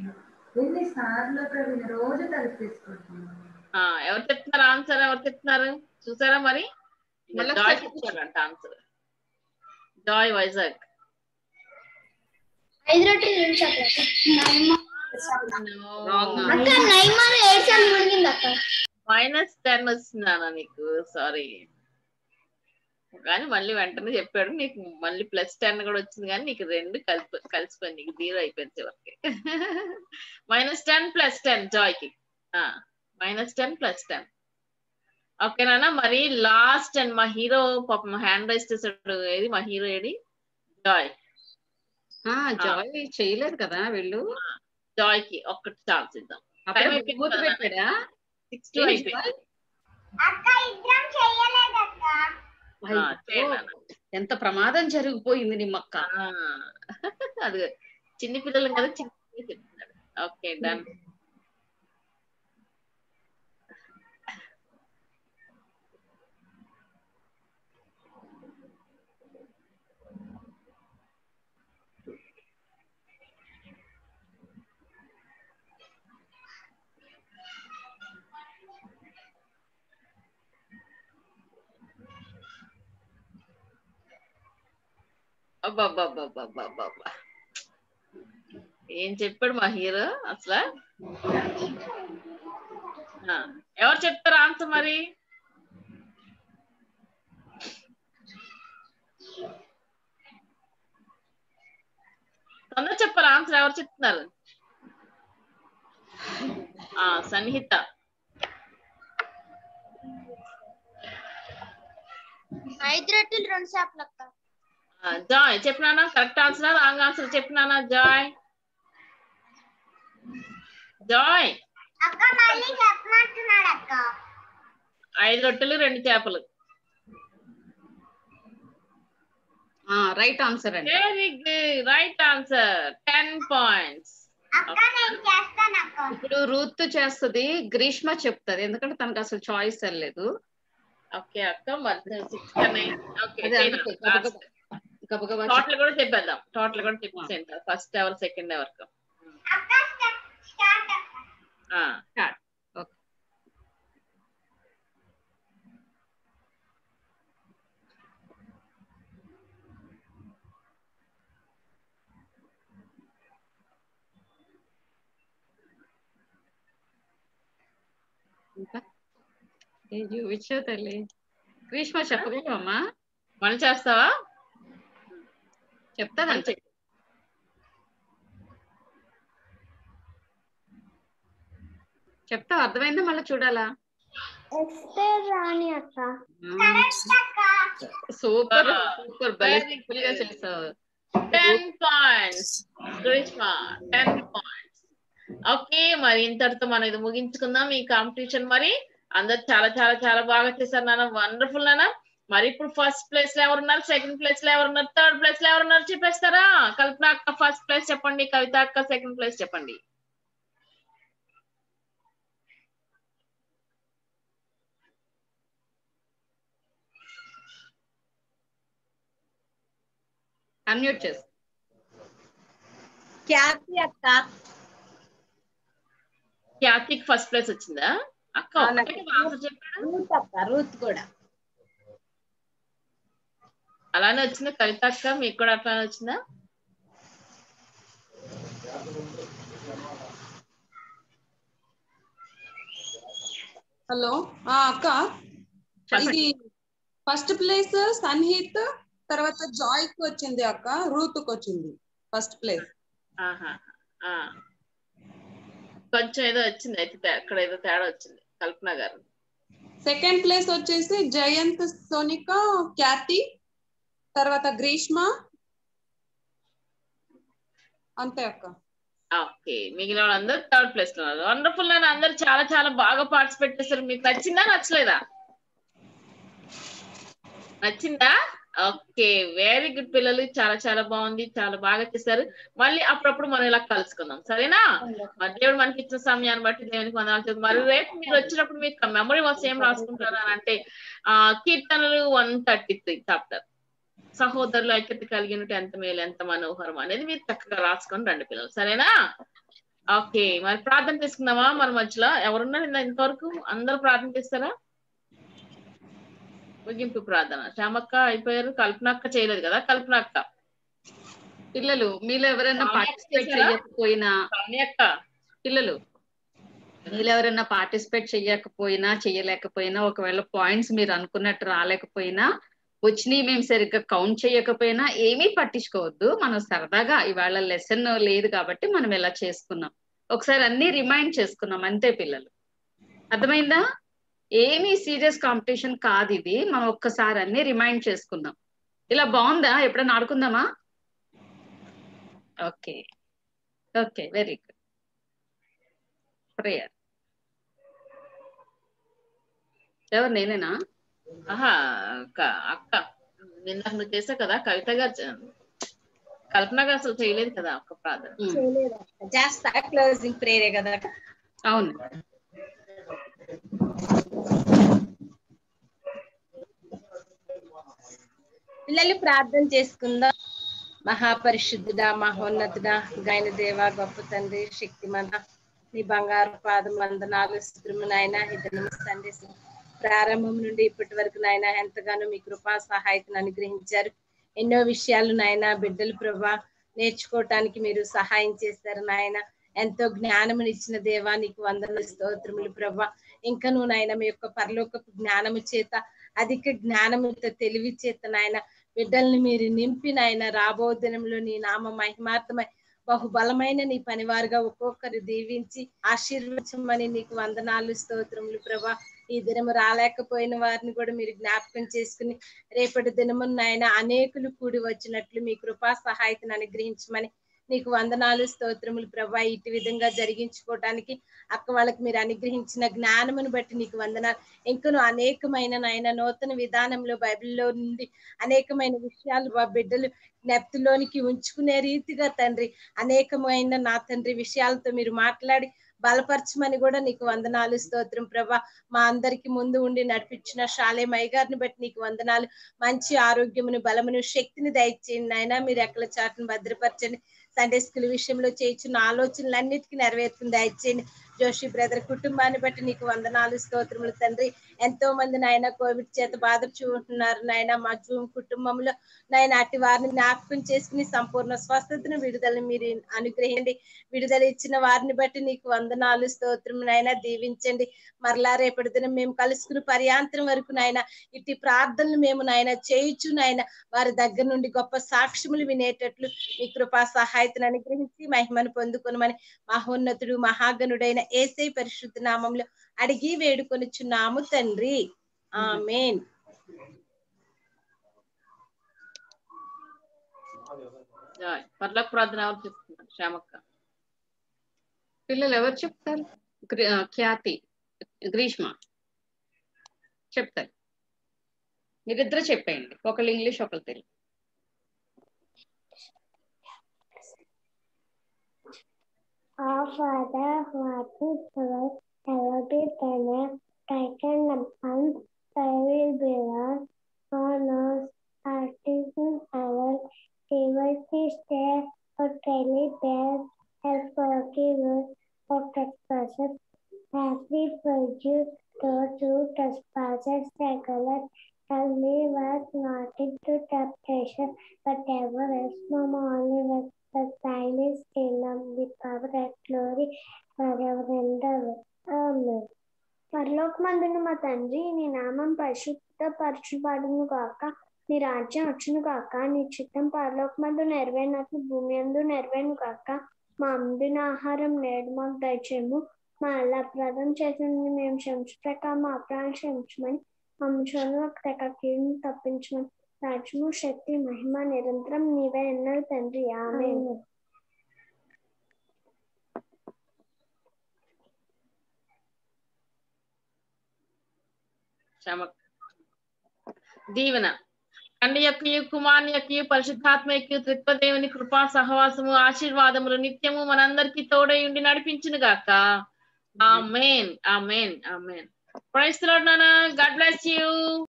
రోజు ఎవరు చెప్తున్నారు ఆన్సర్? ఎవరు చెప్తున్నారు చూసారా? మరి జాయ్ చెప్తాడంట ఆన్సర్. జాయ్ వైజాగ్. -10 వచ్చిందా నీకు? సారీ, కానీ మళ్ళీ వెంటనే చెప్పాడు నీకు. మళ్ళీ +10 కూడా వచ్చింది, కానీ నీకు 2 కలిసిపోయింది. నీకు 0 అయిపోయింది చివరికి. -10 + 10 జాయ్కి. -10 + 10. ఓకేనా? మరి లాస్ట్ అండ్ మా హీరో పాపం హ్యాండ్ రైస్ చేసాడు. ఏది మా హీరో? ఏది? జాయ్. జాయ్ చేయలేదు కదా వీళ్ళు. జాయ్కి ఒక్కటి ఛాన్స్ ఇద్దాం. పెట్టాడా? 6-2 అయిపోయింది. ఎంత ప్రమాదం జరిగిపోయింది నిమ్మక్క. అది చిన్న పిల్లలు కదా, చిన్న చెప్తున్నాడు. Okay done. అబ్బా ఏం చెప్పాడు మా హీరో అసలు. ఎవరు చెప్తారు ఆన్సర్ మరి? తొందర చెప్పారు ఆన్సర్. ఎవరు చెప్తున్నారు? సన్నిహిత. జాయ్ చెప్పినానా? కరెక్ట్ ఆన్సర్ రాంగ్ ఆన్సర్ చెప్పినానా? జాయ్ జాయ్ 5 రొట్టెలు 2 చేపలు. రైట్ ఆన్సర్ అండి. Very good, right answer. 10 points. ఇప్పుడు రూత్ చేస్తుంది, గ్రీష్మ చెప్తుంది, ఎందుకంటే తనకు అసలు చాయిస్ లేదు. ఓకే అక్క, మరి 6 టోటల్ కూడా చెప్పేద్దాం. టోటల్ కూడా చెప్పేసేంటారు. ఫస్ట్ ఎవరు, సెకండ్ ఎవరికి. చూపించో తల్లి. గ్రీష్మ చెప్పగలవమ్మా? మళ్ళీ చేస్తావా? చెప్తానంటే చెప్తావు, అర్థమైందా మళ్ళీ చూడాలా? ఎస్టర్ రాణి అక్క. సూపర్ సూపర్, భలే Very సింపుల్ గా good. చేసావు. 10 points. గ్రీష్మా 10 points. ఓకే, మరి ఇంతటితో మనం ఇది ముగించుకుందాం ఈ కాంపిటీషన్. మరి అందరు చాలా చాలా చాలా బాగా చేశారు నాన్న, వండర్ఫుల్ నాన్న. మరి ఇప్పుడు ఫస్ట్ ప్లేస్ లో ఎవరున్నారు, సెకండ్ ప్లేస్ లో ఎవరున్నారు, థర్డ్ ప్లేస్ లో ఎవరున్నారు చెప్పేస్తారా? కల్పన అక్క ఫస్ట్ ప్లేస్ చెప్పండి, కవిత అక్క సెకండ్ ప్లేస్ చెప్పండి. అన్మ్యూట్ చేసి. ఖ్యాతి అక్క. ఖ్యాతికి ఫస్ట్ ప్లేస్ వచ్చిందా అక్క? అవునక్క. ఒకటే ఆన్సర్ చెప్పాడు. రూత్ అక్క, రూత్ కూడా. అలానే వచ్చిందా కవిత అక్క? మీకు కూడా అట్లానే వచ్చిందా? హలో అక్క, ఇది ఫస్ట్ ప్లేస్ సన్హిత్, తర్వాత జాయ్ కి వచ్చింది అక్క, రూత్ కి వచ్చింది ఫస్ట్ ప్లేస్. ఆహా, కొంచెం ఏదో వచ్చింది అయితే, అక్కడ ఏదో తేడా వచ్చింది కల్పన గారు. సెకండ్ ప్లేస్ వచ్చేసి జయంత్, సోనిక, ఖ్యాతి, తర్వాత గ్రీష్మ, అంతే అక్క. ఓకే, మిగిలిన వాళ్ళందరూ థర్డ్ ప్లేస్ లో ఉన్నారు. వండర్ఫుల్. నేను అందరూ చాలా చాలా బాగా పార్టిసిపేట్ చేస్తారు. మీకు నచ్చిందా నచ్చలేదా? నచ్చిందా? ఓకే, వెరీ గుడ్ పిల్లలు, చాలా చాలా బాగుంది, చాలా బాగా చేశారు. మళ్ళీ అప్పుడప్పుడు మనం ఇలా కలుసుకుందాం, సరేనా? మరి దేవుడు మనకి ఇచ్చిన సమయాన్ని బట్టి దేవునికి వందనాలు. మరి రేపు మీరు వచ్చినప్పుడు మీకు మెమరీ వర్క్స్ ఏం రాసుకుంటారు అని అంటే కీర్తనలు 133 చాప్టర్, సహోదరులు ఐక్యత కలిగినట్టు ఎంత మేలు ఎంత మనోహరం అనేది మీరు చక్కగా రాసుకొని రండి పిల్లలు, సరేనా? ఓకే, మరి ప్రార్థన చేసుకుందామా? మన మధ్యలో ఎవరున్నారు ఇంతవరకు? అందరూ ప్రార్థన చేస్తారా? ముగింపు ప్రార్థన. శ్యామక్క అయిపోయారు, కల్పన అక్క చేయలేదు కదా? కల్పన అక్క. పిల్లలు మీలో ఎవరైనా పార్టిసిపేట్ చేయకపోయినా, పిల్లలు మీలో ఎవరైనా పార్టిసిపేట్ చేయలేకపోయినా, ఒకవేళ పాయింట్స్ మీరు అనుకున్నట్టు రాలేకపోయినా, వచ్చినాయి మేము సరిగ్గా కౌంట్ చేయకపోయినా ఏమీ పట్టించుకోవద్దు. మనం సరదాగా ఇవాళ లెసన్ లేదు కాబట్టి మనం ఇలా చేసుకున్నాం, ఒకసారి అన్ని రిమైండ్ చేసుకున్నాం అంతే పిల్లలు. అర్థమైందా? ఏమీ సీరియస్ కాంపిటీషన్ కాదు ఇది, మనం ఒక్కసారి అన్ని రిమైండ్ చేసుకుందాం. ఇలా బాగుందా? ఎప్పుడైనా ఆడుకుందామా? Okay okay, very good. Prayer ఎవరు? నేనేనా? ఆహా, అక్క నిన్న నువ్వు చేసావు కదా, కవిత గారు, కల్పన గారు అసలు చేయలేదు కదా ఒక్క ప్రార్థన. చేస్తా, క్లోజింగ్ ప్రేయరే కదా. అవును. పిల్లలు ప్రార్థన చేసుకుందాం. మహాపరిశుద్ధుడా, మహోన్నతుడా, గాయన దేవ, గొప్ప తండ్రి, శక్తిమంత, నీ బంగారు పాదం వందనాలు స్తోత్రము నాయన. ఇద్దరు తండ్రి ప్రారంభం నుండి ఇప్పటి వరకు నాయన ఎంతగానో మీ కృపా సహాయతను అనుగ్రహించారు. ఎన్నో విషయాలు నాయన బిడ్డలు ప్రభా నేర్చుకోవటానికి మీరు సహాయం చేశారు నాయన. ఎంతో జ్ఞానమునిచ్చిన దేవా నీకు వందన స్తోత్రములు ప్రభా. ఇంకా నువ్వు నాయన మీ యొక్క పరలోకపు జ్ఞానము చేత, అధిక జ్ఞానముతో, తెలివి చేత నాయన బిడ్డల్ని మీరు నింపి నాయన రాబో దినంలో నీ నామ మహిమార్థమై బహుబలమైన నీ పనివారుగా ఒక్కొక్కరు దీవించి ఆశీర్వదించమని నీకు వందనాలు స్తోత్రములు ప్రభా. ఈ దినము రాలేకపోయిన వారిని కూడా మీరు జ్ఞాపకం చేసుకుని రేపటి దినము నాయన అనేకులు కూడి వచ్చినట్లు మీ కృపా సహాయతను అనుగ్రహించమని నీకు వందనాలు స్తోత్రములు ప్రభా. ఇటు విధంగా జరిగించుకోవటానికి అక్క వాళ్ళకి మీరు అనుగ్రహించిన జ్ఞానమును బట్టి నీకు వందనాలు. ఇంకను అనేకమైన నాయన నూతన విధానంలో బైబిల్లో నుండి అనేకమైన విషయాలు మా బిడ్డలు జ్ఞప్తిలోనికి ఉంచుకునే రీతిగా తండ్రి అనేకమైన నా తండ్రి విషయాలతో మీరు మాట్లాడి బలపరచమని కూడా నీకు వందనాలు స్తోత్రం ప్రభా. మా అందరికి ముందు ఉండి నడిపించిన శాలేమయ్య గారిని బట్టి నీకు వందనాలు. మంచి ఆరోగ్యమును, బలమును, శక్తిని దయచేయండి నాయన. మీరు ఎక్కల చాటును భద్రపరచండి. సండే స్కూల్ విషయంలో చేయించిన ఆలోచనలన్నిటికీ నెరవేర్చుకుని దయచేయండి. జోషి బ్రదర్ కుటుంబాన్ని బట్టి నీకు వందనాలు స్తోత్రములు తండ్రి. ఎంతో మంది నాయన కోవిడ్ చేత బాధపడుచుంటున్నారు నాయన. మా జూమ్ కుటుంబంలో నాయన అటు వారిని జ్ఞాపకం చేసుకుని సంపూర్ణ స్వస్థతను, విడుదలని మీరు అనుగ్రహించండి. విడుదల ఇచ్చిన వారిని బట్టి నీకు వందనాలు స్తోత్రం నాయన. దీవించండి. మరలా రేపటి దినం మేము కలుసుకుని పర్యాంతరం వరకు నాయన ఇట్టి ప్రార్థనలు మేము నాయన చేయుచు నాయన వారి దగ్గర నుండి గొప్ప సాక్ష్యములు వినేటట్లు మీ కృపా సహాయతను అనుగ్రహించి మహిమను పొందుకొనమని మహోన్నతుడు మహాగణుడైన యేసయ్య పరిశుద్ధ నామంలో అడిగి వేడుకొనుచున్నాము తండ్రి. ఆమేన్. పర్లోక ప్రార్థన ఎవరు చెప్తున్నారు? శ్యామక్క. పిల్లలు ఎవరు చెప్తారు? ఖ్యాతి, గ్రీష్మ చెప్తారు. మీరిద్దరు చెప్పేయండి, ఒకళ్ళు ఇంగ్లీష్ ఒకళ్ళు Telugu. Our Father who art in heaven, hallowed be thy name. Thy kingdom come, thy will be done on earth as it is in heaven. Give us this day our daily bread, and forgive us our trespasses, as we forgive those who trespass against us. And lead us not into temptation, but deliver us from evil. The thine is kingdom, the power and glory forever and ever. Amen. పరలోకమందున మా తండ్రి, నీ నామం పరిశుద్ధపరచబడును గాక, నీ రాజ్యం వచ్చును గాక, నీ చిత్తం పరలోకమందు నెరవేరినట్లు భూమి యందు నెరవేరును గాక. మా అందిన ఆహారం నేడు మాకు దయచేయము, మా అపరాధం చేసినది మేము క్షమించు ప్రకారం మా అపరాధం క్షమించమని, కీడును తప్పించమని. రాజ్యము, శక్తి, మహిమ నిరంతరం నీవే అన్నారు తండ్రి. ఆమేన్. దీవెన. తండ్రి యొక్కయు కుమారుని యొక్కయు పరిశుద్ధాత్మ యొక్కయు త్రిత్వదేవుని కృపా సహవాసము ఆశీర్వాదములు నిత్యము మనందరికీ తోడై ఉండి నడిపించును గాక. Amen. Amen. Amen. Praise the Lord నాన్న. God bless you.